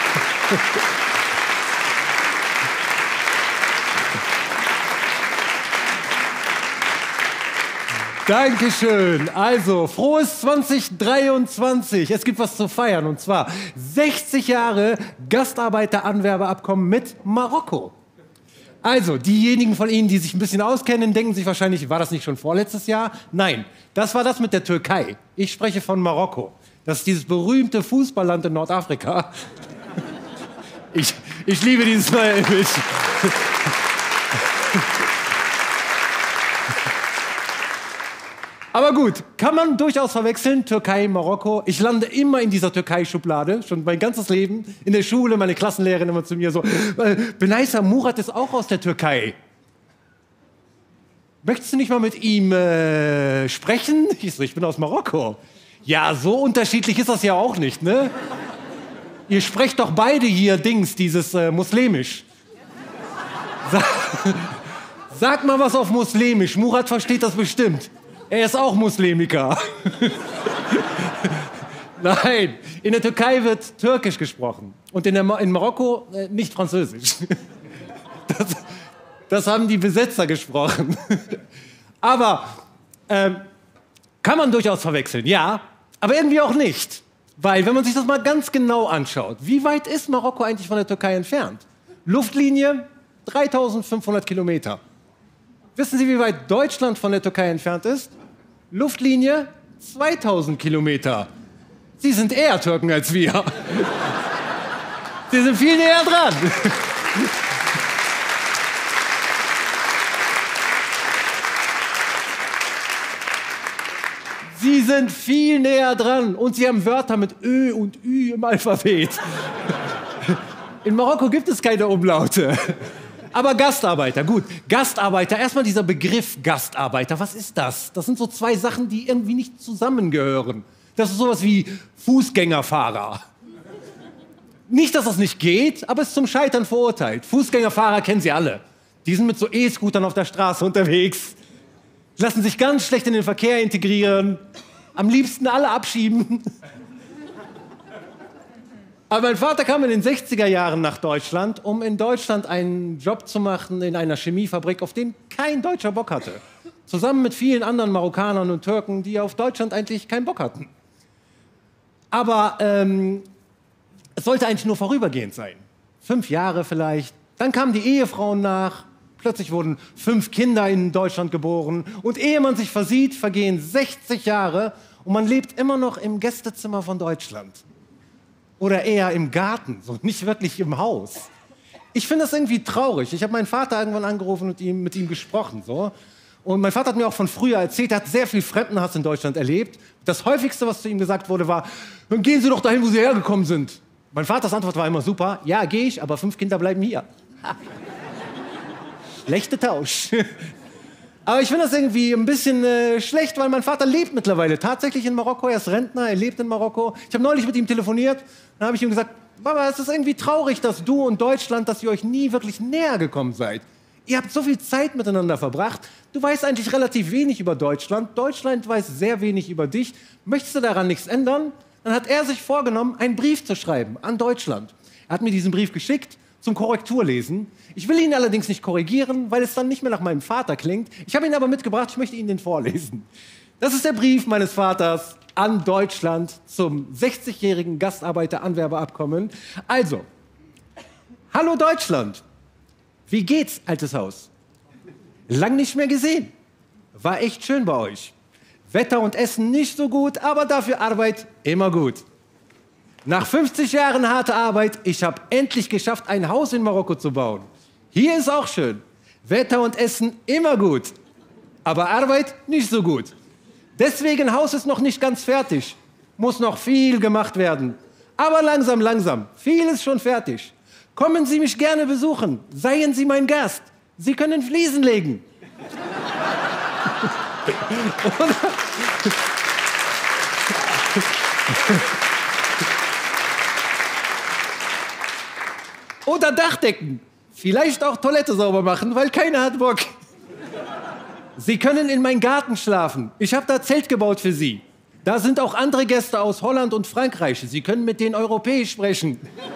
Dankeschön. Also, frohes 2023. Es gibt was zu feiern, und zwar 60 Jahre Gastarbeiteranwerbeabkommen mit Marokko. Also, diejenigen von Ihnen, die sich ein bisschen auskennen, denken sich wahrscheinlich, war das nicht schon vorletztes Jahr? Nein, das war das mit der Türkei. Ich spreche von Marokko. Das ist dieses berühmte Fußballland in Nordafrika. Ich liebe dieses neue Image. Aber gut, kann man durchaus verwechseln, Türkei, Marokko. Ich lande immer in dieser Türkei-Schublade, schon mein ganzes Leben. In der Schule, meine Klassenlehrerin immer zu mir so, Benaisa, Murat ist auch aus der Türkei. Möchtest du nicht mal mit ihm sprechen? Ich so, ich bin aus Marokko. Ja, so unterschiedlich ist das ja auch nicht, ne? Ihr sprecht doch beide hier dieses Muslimisch. Sag mal was auf Muslimisch. Murat versteht das bestimmt. Er ist auch Muslimiker. Nein, in der Türkei wird Türkisch gesprochen und in Marokko nicht Französisch. Das haben die Besetzer gesprochen. Aber kann man durchaus verwechseln, ja, aber irgendwie auch nicht. Weil, wenn man sich das mal ganz genau anschaut, wie weit ist Marokko eigentlich von der Türkei entfernt? Luftlinie 3500 Kilometer. Wissen Sie, wie weit Deutschland von der Türkei entfernt ist? Luftlinie 2000 Kilometer. Sie sind eher Türken als wir. Sie sind viel näher dran. Sie sind viel näher dran und sie haben Wörter mit Ö und Ü im Alphabet. In Marokko gibt es keine Umlaute. Aber Gastarbeiter, gut. Gastarbeiter, erstmal dieser Begriff Gastarbeiter, was ist das? Das sind so zwei Sachen, die irgendwie nicht zusammengehören. Das ist sowas wie Fußgängerfahrer. Nicht, dass das nicht geht, aber es ist zum Scheitern verurteilt. Fußgängerfahrer kennen Sie alle. Die sind mit so E-Scootern auf der Straße unterwegs, lassen sich ganz schlecht in den Verkehr integrieren, am liebsten alle abschieben. Aber mein Vater kam in den 60er Jahren nach Deutschland, um in Deutschland einen Job zu machen in einer Chemiefabrik, auf den kein Deutscher Bock hatte. Zusammen mit vielen anderen Marokkanern und Türken, die auf Deutschland eigentlich keinen Bock hatten. Aber es sollte eigentlich nur vorübergehend sein. 5 Jahre vielleicht. Dann kamen die Ehefrauen nach. Plötzlich wurden 5 Kinder in Deutschland geboren. Und ehe man sich versieht, vergehen 60 Jahre und man lebt immer noch im Gästezimmer von Deutschland. Oder eher im Garten, so nicht wirklich im Haus. Ich finde das irgendwie traurig. Ich habe meinen Vater irgendwann angerufen und mit ihm gesprochen. So. Und mein Vater hat mir auch von früher erzählt, er hat sehr viel Fremdenhass in Deutschland erlebt. Das häufigste, was zu ihm gesagt wurde, war, dann gehen Sie doch dahin, wo Sie hergekommen sind. Mein Vaters Antwort war immer super, ja, gehe ich, aber 5 Kinder bleiben hier. Schlechter Tausch. Aber ich finde das irgendwie ein bisschen schlecht, weil mein Vater lebt mittlerweile tatsächlich in Marokko. Er ist Rentner, er lebt in Marokko. Ich habe neulich mit ihm telefoniert. Dann habe ich ihm gesagt, Papa, es ist irgendwie traurig, dass du und Deutschland, dass ihr euch nie wirklich näher gekommen seid. Ihr habt so viel Zeit miteinander verbracht. Du weißt eigentlich relativ wenig über Deutschland. Deutschland weiß sehr wenig über dich. Möchtest du daran nichts ändern? Dann hat er sich vorgenommen, einen Brief zu schreiben an Deutschland. Er hat mir diesen Brief geschickt zum Korrekturlesen. Ich will ihn allerdings nicht korrigieren, weil es dann nicht mehr nach meinem Vater klingt. Ich habe ihn aber mitgebracht, ich möchte Ihnen den vorlesen. Das ist der Brief meines Vaters an Deutschland zum 60-jährigen Gastarbeiter-Anwerbeabkommen. Also, hallo Deutschland. Wie geht's, altes Haus? Lang nicht mehr gesehen. War echt schön bei euch. Wetter und Essen nicht so gut, aber dafür Arbeit immer gut. Nach 50 Jahren harter Arbeit, ich habe endlich geschafft, ein Haus in Marokko zu bauen. Hier ist auch schön. Wetter und Essen immer gut. Aber Arbeit nicht so gut. Deswegen Haus ist noch nicht ganz fertig. Muss noch viel gemacht werden. Aber langsam, langsam. Viel ist schon fertig. Kommen Sie mich gerne besuchen. Seien Sie mein Gast. Sie können Fliesen legen. Oder Dachdecken. Vielleicht auch Toilette sauber machen, weil keiner hat Bock. Sie können in meinen Garten schlafen. Ich habe da Zelt gebaut für Sie. Da sind auch andere Gäste aus Holland und Frankreich. Sie können mit denen europäisch sprechen.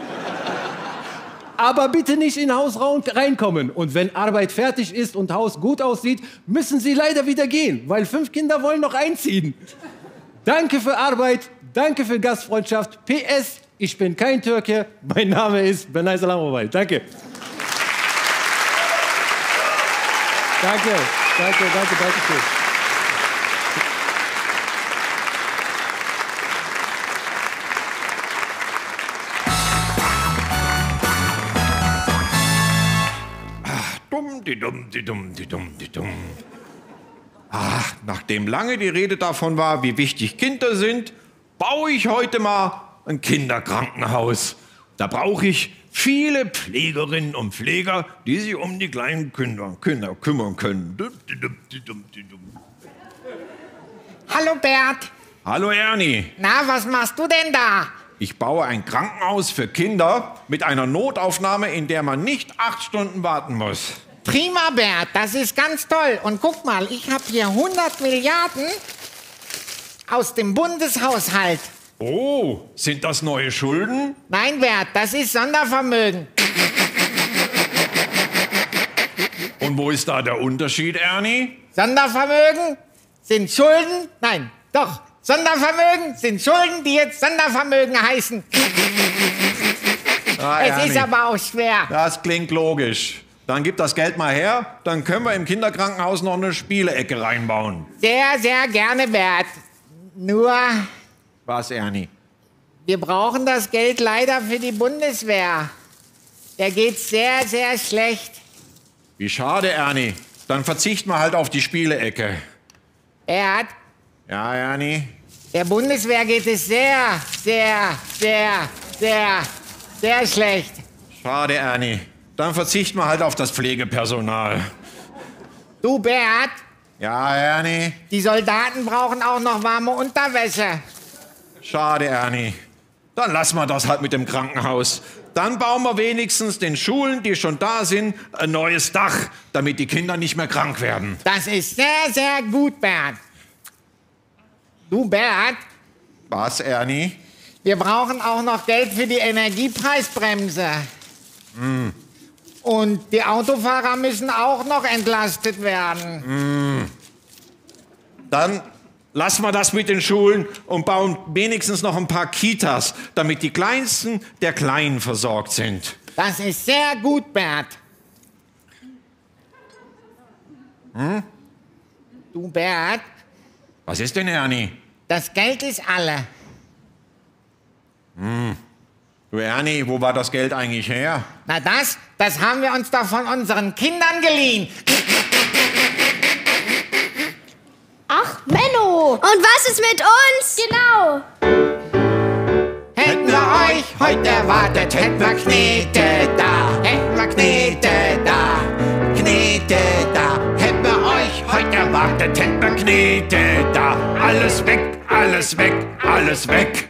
Aber bitte nicht in Haus reinkommen. Und wenn Arbeit fertig ist und Haus gut aussieht, müssen Sie leider wieder gehen, weil 5 Kinder wollen noch einziehen. Danke für Arbeit, danke für Gastfreundschaft. PS, ich bin kein Türke, mein Name ist Benaisa Lamrobay. Danke. Danke, danke, danke, danke schön. Nachdem lange die Rede davon war, wie wichtig Kinder sind, baue ich heute mal ein Kinderkrankenhaus. Da brauche ich viele Pflegerinnen und Pfleger, die sich um die kleinen Kinder kümmern können. Hallo Bert. Hallo Ernie. Na, was machst du denn da? Ich baue ein Krankenhaus für Kinder mit einer Notaufnahme, in der man nicht 8 Stunden warten muss. Prima, Bert, das ist ganz toll. Und guck mal, ich habe hier 100 Milliarden aus dem Bundeshaushalt. Oh, sind das neue Schulden? Nein, Bert, das ist Sondervermögen. Und wo ist da der Unterschied, Ernie? Sondervermögen sind Schulden, nein, doch, Sondervermögen sind Schulden, die jetzt Sondervermögen heißen. Es ist aber auch schwer. Das klingt logisch. Dann gib das Geld mal her, dann können wir im Kinderkrankenhaus noch eine Spielecke reinbauen. Sehr, sehr gerne, Bert. Nur, Was, Ernie? wir brauchen das Geld leider für die Bundeswehr. Der geht's sehr, sehr schlecht. Wie schade, Ernie. Dann verzichten wir halt auf die Spielecke. Bert, Ja, Ernie? der Bundeswehr geht es sehr, sehr, sehr, sehr, sehr schlecht. Schade, Ernie. Dann verzichten wir halt auf das Pflegepersonal. Du, Bert, Ja, Ernie? die Soldaten brauchen auch noch warme Unterwäsche. Schade, Ernie. Dann lassen wir das halt mit dem Krankenhaus. Dann bauen wir wenigstens den Schulen, die schon da sind, ein neues Dach, damit die Kinder nicht mehr krank werden. Das ist sehr, sehr gut, Bert. Du, Bert, Was, Ernie? wir brauchen auch noch Geld für die Energiepreisbremse. Und die Autofahrer müssen auch noch entlastet werden. Dann lassen wir das mit den Schulen und bauen wenigstens noch ein paar Kitas, damit die Kleinsten der Kleinen versorgt sind. Das ist sehr gut, Bert. Du, Bert, Was ist denn, Ernie? das Geld ist alle. Du, Ernie, wo war das Geld eigentlich her? Na das haben wir uns doch von unseren Kindern geliehen. Ach, Menno! Und was ist mit uns? Genau! Hätten wir euch heute erwartet, hätten wir Knete da. Hätten wir Knete da. Knete da. Hätten wir euch heute erwartet, hätten wir Knete da. Alles weg, alles weg, alles weg.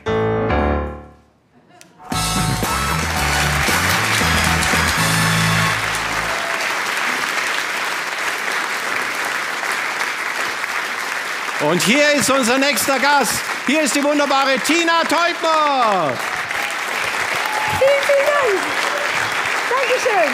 Und hier ist unser nächster Gast. Hier ist die wunderbare Tina Teubner. Vielen, vielen Dank. Dankeschön.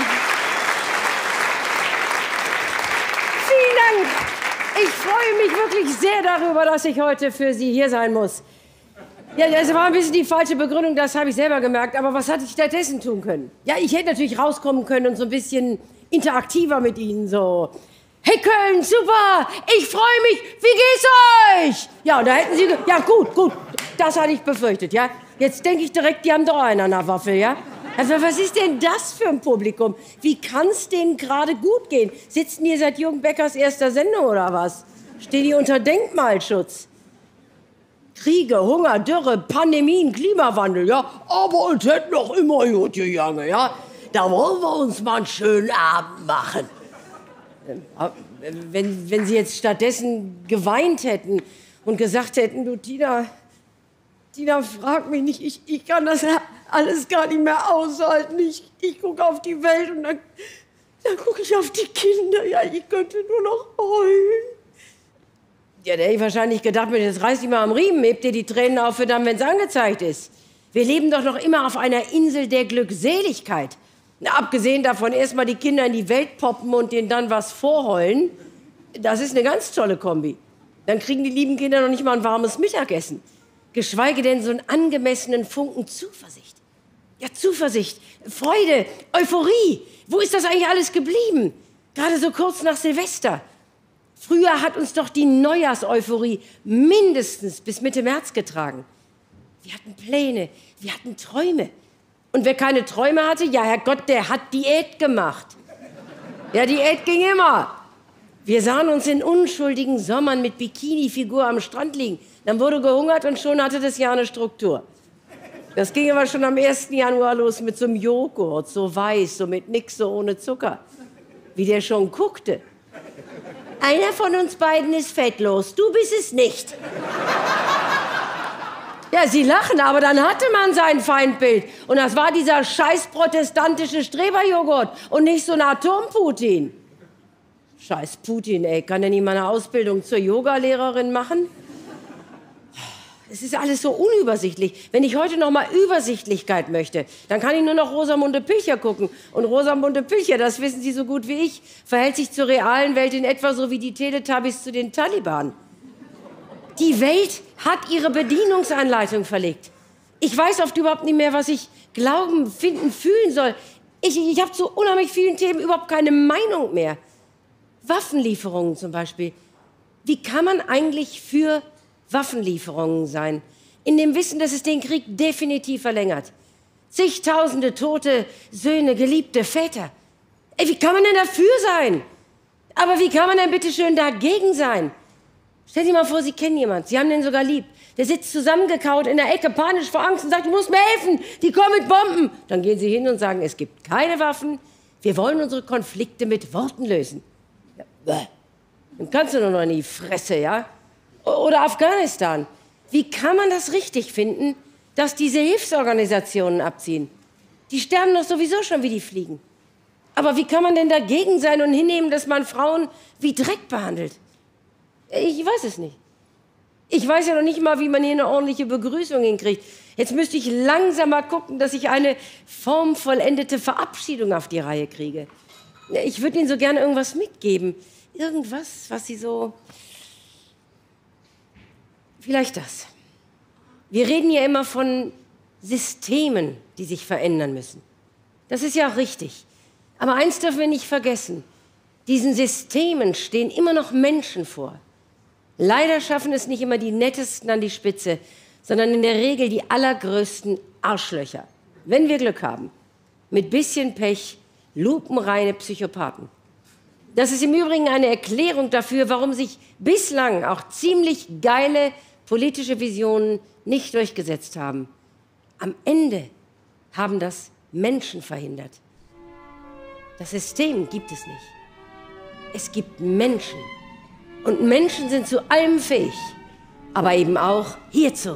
Vielen Dank. Ich freue mich wirklich sehr darüber, dass ich heute für Sie hier sein muss. Ja, das war ein bisschen die falsche Begründung, das habe ich selber gemerkt. Aber was hatte ich stattdessen tun können? Ja, ich hätte natürlich rauskommen können und so ein bisschen interaktiver mit Ihnen so. Hey Köln, super, ich freue mich, wie geht's euch? Ja, und da hätten Sie, ja gut, das hatte ich befürchtet, ja. Jetzt denke ich direkt, die haben doch einen an der Waffel, ja. Also was ist denn das für ein Publikum? Wie kann's denen gerade gut gehen? Sitzen die seit Jürgen Beckers erster Sendung oder was? Stehen die unter Denkmalschutz? Kriege, Hunger, Dürre, Pandemien, Klimawandel, ja. Aber uns hätten doch immer gut gegangen, ja. Da wollen wir uns mal einen schönen Abend machen. Wenn Sie jetzt stattdessen geweint hätten und gesagt hätten, du Tina, frag mich nicht, ich kann das alles gar nicht mehr aushalten. Ich gucke auf die Welt und dann gucke ich auf die Kinder. Ja, ich könnte nur noch heulen. Ja, da hätte ich wahrscheinlich gedacht, jetzt reiß dich mal am Riemen, hebt dir die Tränen auf für dann, wenn es angezeigt ist. Wir leben doch noch immer auf einer Insel der Glückseligkeit. Na, abgesehen davon erst mal die Kinder in die Welt poppen und denen dann was vorheulen. Das ist eine ganz tolle Kombi. Dann kriegen die lieben Kinder noch nicht mal ein warmes Mittagessen. Geschweige denn so einen angemessenen Funken Zuversicht. Ja, Zuversicht, Freude, Euphorie. Wo ist das eigentlich alles geblieben? Gerade so kurz nach Silvester. Früher hat uns doch die Neujahrseuphorie mindestens bis Mitte März getragen. Wir hatten Pläne, wir hatten Träume. Und wer keine Träume hatte, ja Herrgott, der hat Diät gemacht. Ja, Diät ging immer. Wir sahen uns in unschuldigen Sommern mit Bikini-Figur am Strand liegen. Dann wurde gehungert und schon hatte das Jahr eine Struktur. Das ging aber schon am 1. Januar los mit so einem Joghurt, so weiß, so mit nix, so ohne Zucker. Wie der schon guckte. Einer von uns beiden ist fettlos, du bist es nicht. Ja, Sie lachen, aber dann hatte man sein Feindbild. Und das war dieser scheiß protestantische Streberjoghurt und nicht so ein Atom-Putin. Scheiß Putin, ey. Kann der nicht mal eine Ausbildung zur Yogalehrerin machen? Es ist alles so unübersichtlich. Wenn ich heute noch mal Übersichtlichkeit möchte, dann kann ich nur noch Rosamunde Pilcher gucken. Und Rosamunde Pilcher, das wissen Sie so gut wie ich, verhält sich zur realen Welt in etwa so wie die Teletubbies zu den Taliban. Die Welt hat ihre Bedienungsanleitung verlegt. Ich weiß oft überhaupt nicht mehr, was ich glauben, finden, fühlen soll. Ich habe zu unheimlich vielen Themen überhaupt keine Meinung mehr. Waffenlieferungen zum Beispiel. Wie kann man eigentlich für Waffenlieferungen sein? In dem Wissen, dass es den Krieg definitiv verlängert. Zigtausende tote Söhne, geliebte Väter. Ey, wie kann man denn dafür sein? Aber wie kann man denn bitte schön dagegen sein? Stellen Sie mal vor, Sie kennen jemanden, Sie haben den sogar lieb. Der sitzt zusammengekauert in der Ecke, panisch vor Angst und sagt, du musst mir helfen, die kommen mit Bomben. Dann gehen Sie hin und sagen, es gibt keine Waffen, wir wollen unsere Konflikte mit Worten lösen. Ja, dann kannst du nur noch in die Fresse, ja? Oder Afghanistan. Wie kann man das richtig finden, dass diese Hilfsorganisationen abziehen? Die sterben doch sowieso schon wie die Fliegen. Aber wie kann man denn dagegen sein und hinnehmen, dass man Frauen wie Dreck behandelt? Ich weiß es nicht. Ich weiß ja noch nicht mal, wie man hier eine ordentliche Begrüßung hinkriegt. Jetzt müsste ich langsam mal gucken, dass ich eine formvollendete Verabschiedung auf die Reihe kriege. Ich würde Ihnen so gerne irgendwas mitgeben. Irgendwas, was Sie so... Vielleicht das. Wir reden ja immer von Systemen, die sich verändern müssen. Das ist ja auch richtig. Aber eins dürfen wir nicht vergessen. Diesen Systemen stehen immer noch Menschen vor. Leider schaffen es nicht immer die Nettesten an die Spitze, sondern in der Regel die allergrößten Arschlöcher. Wenn wir Glück haben. Mit bisschen Pech, lupenreine Psychopathen. Das ist im Übrigen eine Erklärung dafür, warum sich bislang auch ziemlich geile politische Visionen nicht durchgesetzt haben. Am Ende haben das Menschen verhindert. Das System gibt es nicht. Es gibt Menschen. Und Menschen sind zu allem fähig. Aber eben auch hierzu.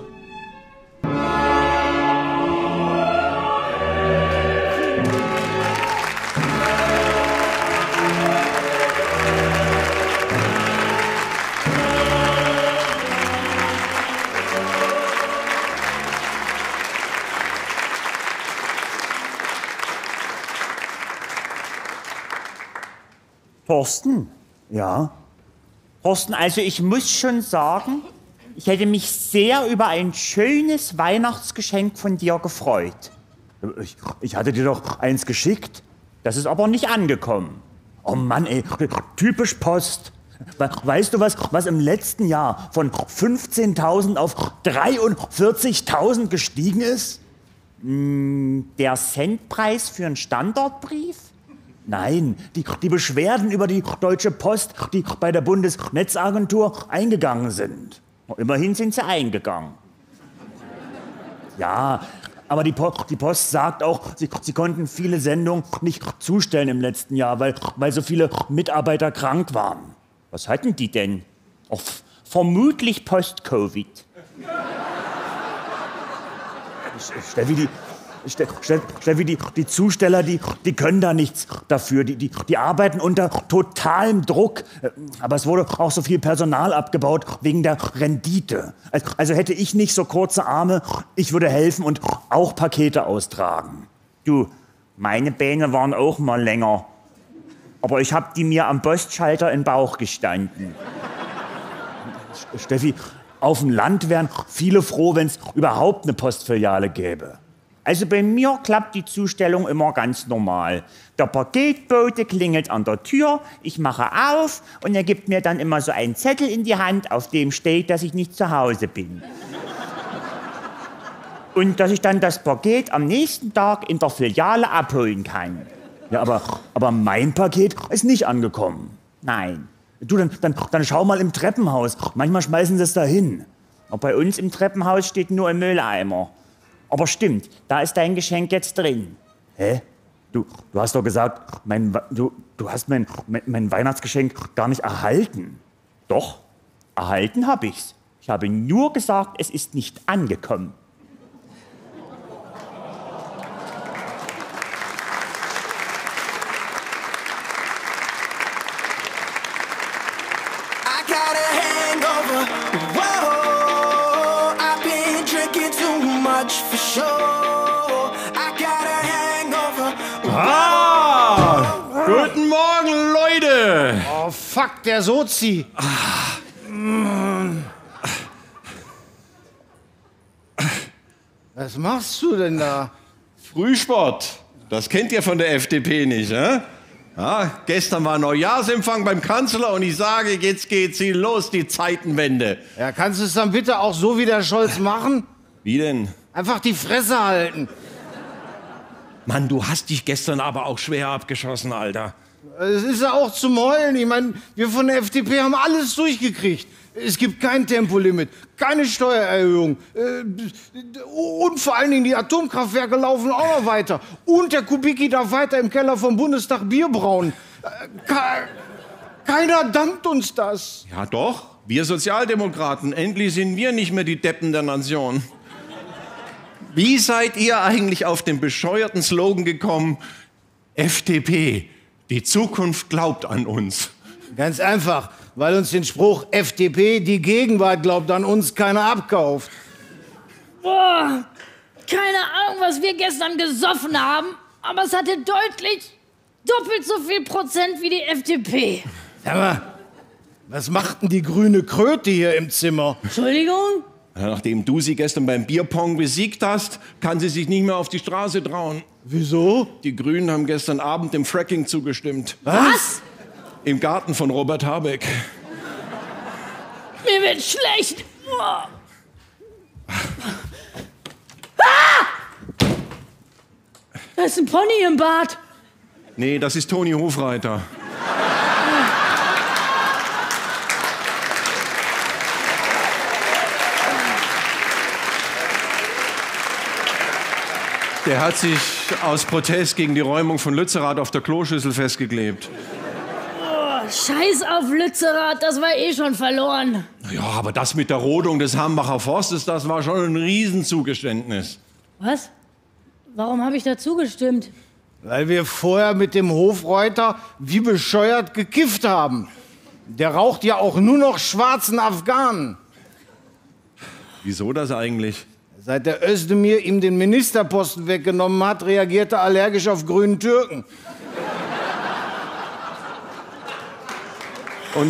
Thorsten? Ja? Thorsten, also ich muss schon sagen, ich hätte mich sehr über ein schönes Weihnachtsgeschenk von dir gefreut. Ich hatte dir doch eins geschickt, das ist aber nicht angekommen. Oh Mann, ey, typisch Post. Weißt du, was im letzten Jahr von 15.000 auf 43.000 gestiegen ist? Der Centpreis für einen Standardbrief? Nein, die Beschwerden über die Deutsche Post, die bei der Bundesnetzagentur eingegangen sind. Immerhin sind sie eingegangen. Ja, aber die Post sagt auch, sie konnten viele Sendungen nicht zustellen im letzten Jahr, weil so viele Mitarbeiter krank waren. Was hatten die denn? Oh, vermutlich Post-Covid. Steffi, die Zusteller, die können da nichts dafür. Die arbeiten unter totalem Druck. Aber es wurde auch so viel Personal abgebaut wegen der Rendite. Also hätte ich nicht so kurze Arme, ich würde helfen und auch Pakete austragen. Du, meine Beine waren auch mal länger. Aber ich habe die mir am Postschalter in den Bauch gestanden. Steffi, auf dem Land wären viele froh, wenn es überhaupt eine Postfiliale gäbe. Also bei mir klappt die Zustellung immer ganz normal. Der Paketbote klingelt an der Tür, ich mache auf und er gibt mir dann immer so einen Zettel in die Hand, auf dem steht, dass ich nicht zu Hause bin. Und dass ich dann das Paket am nächsten Tag in der Filiale abholen kann. Ja, aber mein Paket ist nicht angekommen. Nein. Du, dann schau mal im Treppenhaus. Manchmal schmeißen sie es da hin. Aber bei uns im Treppenhaus steht nur ein Mülleimer. Aber stimmt, da ist dein Geschenk jetzt drin. Hä? Du hast doch gesagt, du hast mein Weihnachtsgeschenk gar nicht erhalten. Doch, erhalten habe ich's. Ich habe nur gesagt, es ist nicht angekommen. Guten Morgen, Leute! Oh, fuck, der Sozi. Was machst du denn da? Frühsport. Das kennt ihr von der FDP nicht, hä? Ja, gestern war Neujahrsempfang beim Kanzler und ich sage, jetzt geht's hier los, die Zeitenwende. Ja, kannst du es dann bitte auch so wie der Scholz machen? Wie denn? Einfach die Fresse halten. Mann, du hast dich gestern aber auch schwer abgeschossen, Alter. Es ist ja auch zum Heulen. Ich meine, wir von der FDP haben alles durchgekriegt. Es gibt kein Tempolimit, keine Steuererhöhung. Und vor allen Dingen die Atomkraftwerke laufen auch noch weiter. Und der Kubicki darf weiter im Keller vom Bundestag Bier brauen. Keiner dankt uns das. Ja doch, wir Sozialdemokraten, endlich sind wir nicht mehr die Deppen der Nation. Wie seid ihr eigentlich auf den bescheuerten Slogan gekommen? FDP, die Zukunft glaubt an uns. Ganz einfach, weil uns den Spruch FDP, die Gegenwart glaubt an uns, keiner abkauft. Boah, keine Ahnung, was wir gestern gesoffen haben, aber es hatte deutlich doppelt so viel Prozent wie die FDP. Sag mal, was macht denn die grüne Kröte hier im Zimmer? Entschuldigung? Ja, nachdem du sie gestern beim Bierpong besiegt hast, kann sie sich nicht mehr auf die Straße trauen. Wieso? Die Grünen haben gestern Abend dem Fracking zugestimmt. Was? Im Garten von Robert Habeck. Mir wird schlecht. Ah! Da ist ein Pony im Bad. Nee, das ist Toni Hofreiter. Der hat sich aus Protest gegen die Räumung von Lützerath auf der Kloschüssel festgeklebt. Oh, Scheiß auf Lützerath, das war eh schon verloren. Ja, aber das mit der Rodung des Hambacher Forstes, das war schon ein Riesenzugeständnis. Was? Warum habe ich da zugestimmt? Weil wir vorher mit dem Hofreuter wie bescheuert gekifft haben. Der raucht ja auch nur noch schwarzen Afghanen. Wieso das eigentlich? Seit der Özdemir ihm den Ministerposten weggenommen hat, reagiert er allergisch auf grünen Türken. Und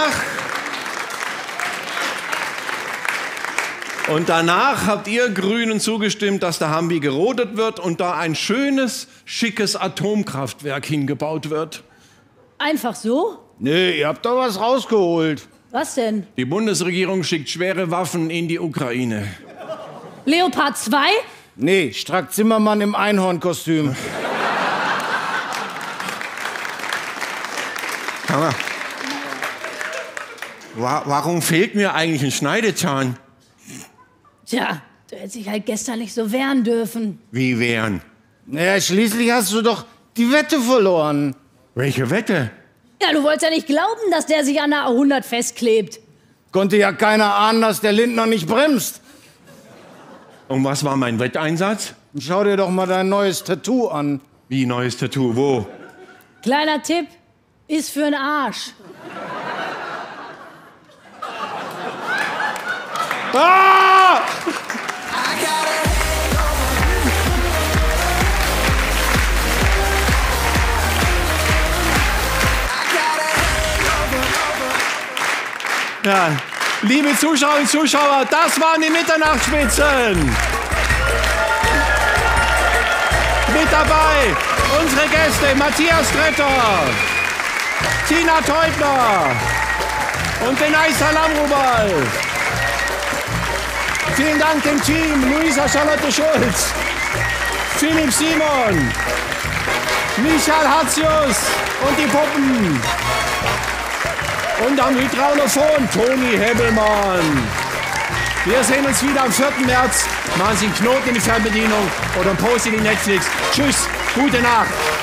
danach habt ihr Grünen zugestimmt, dass der Hambi gerodet wird und da ein schönes, schickes Atomkraftwerk hingebaut wird. Einfach so? Nee, ihr habt doch was rausgeholt. Was denn? Die Bundesregierung schickt schwere Waffen in die Ukraine. Leopard 2? Nee, Strack Zimmermann im Einhornkostüm. Hammer. Warum fehlt mir eigentlich ein Schneidezahn? Tja, du hättest dich halt gestern nicht so wehren dürfen. Wie wehren? Naja, schließlich hast du doch die Wette verloren. Welche Wette? Ja, du wolltest ja nicht glauben, dass der sich an der A100 festklebt. Konnte ja keiner ahnen, dass der Lindner nicht bremst. Und was war mein Wetteinsatz? Schau dir doch mal dein neues Tattoo an. Wie neues Tattoo? Wo? Kleiner Tipp, ist für'n Arsch. Ah! Ja, liebe Zuschauerinnen und Zuschauer, das waren die Mitternachtsspitzen. Mit dabei unsere Gäste Matthias Tretter, Tina Teubner und Benaisa Lamrubal. Vielen Dank dem Team, Luisa Charlotte Schulz, Philipp Simon, Michael Hatzius und die Puppen. Und am Hydraulophon Toni Hebelmann. Wir sehen uns wieder am 4. März. Machen Sie einen Knoten in die Fernbedienung oder einen Post in die Netflix. Tschüss, gute Nacht.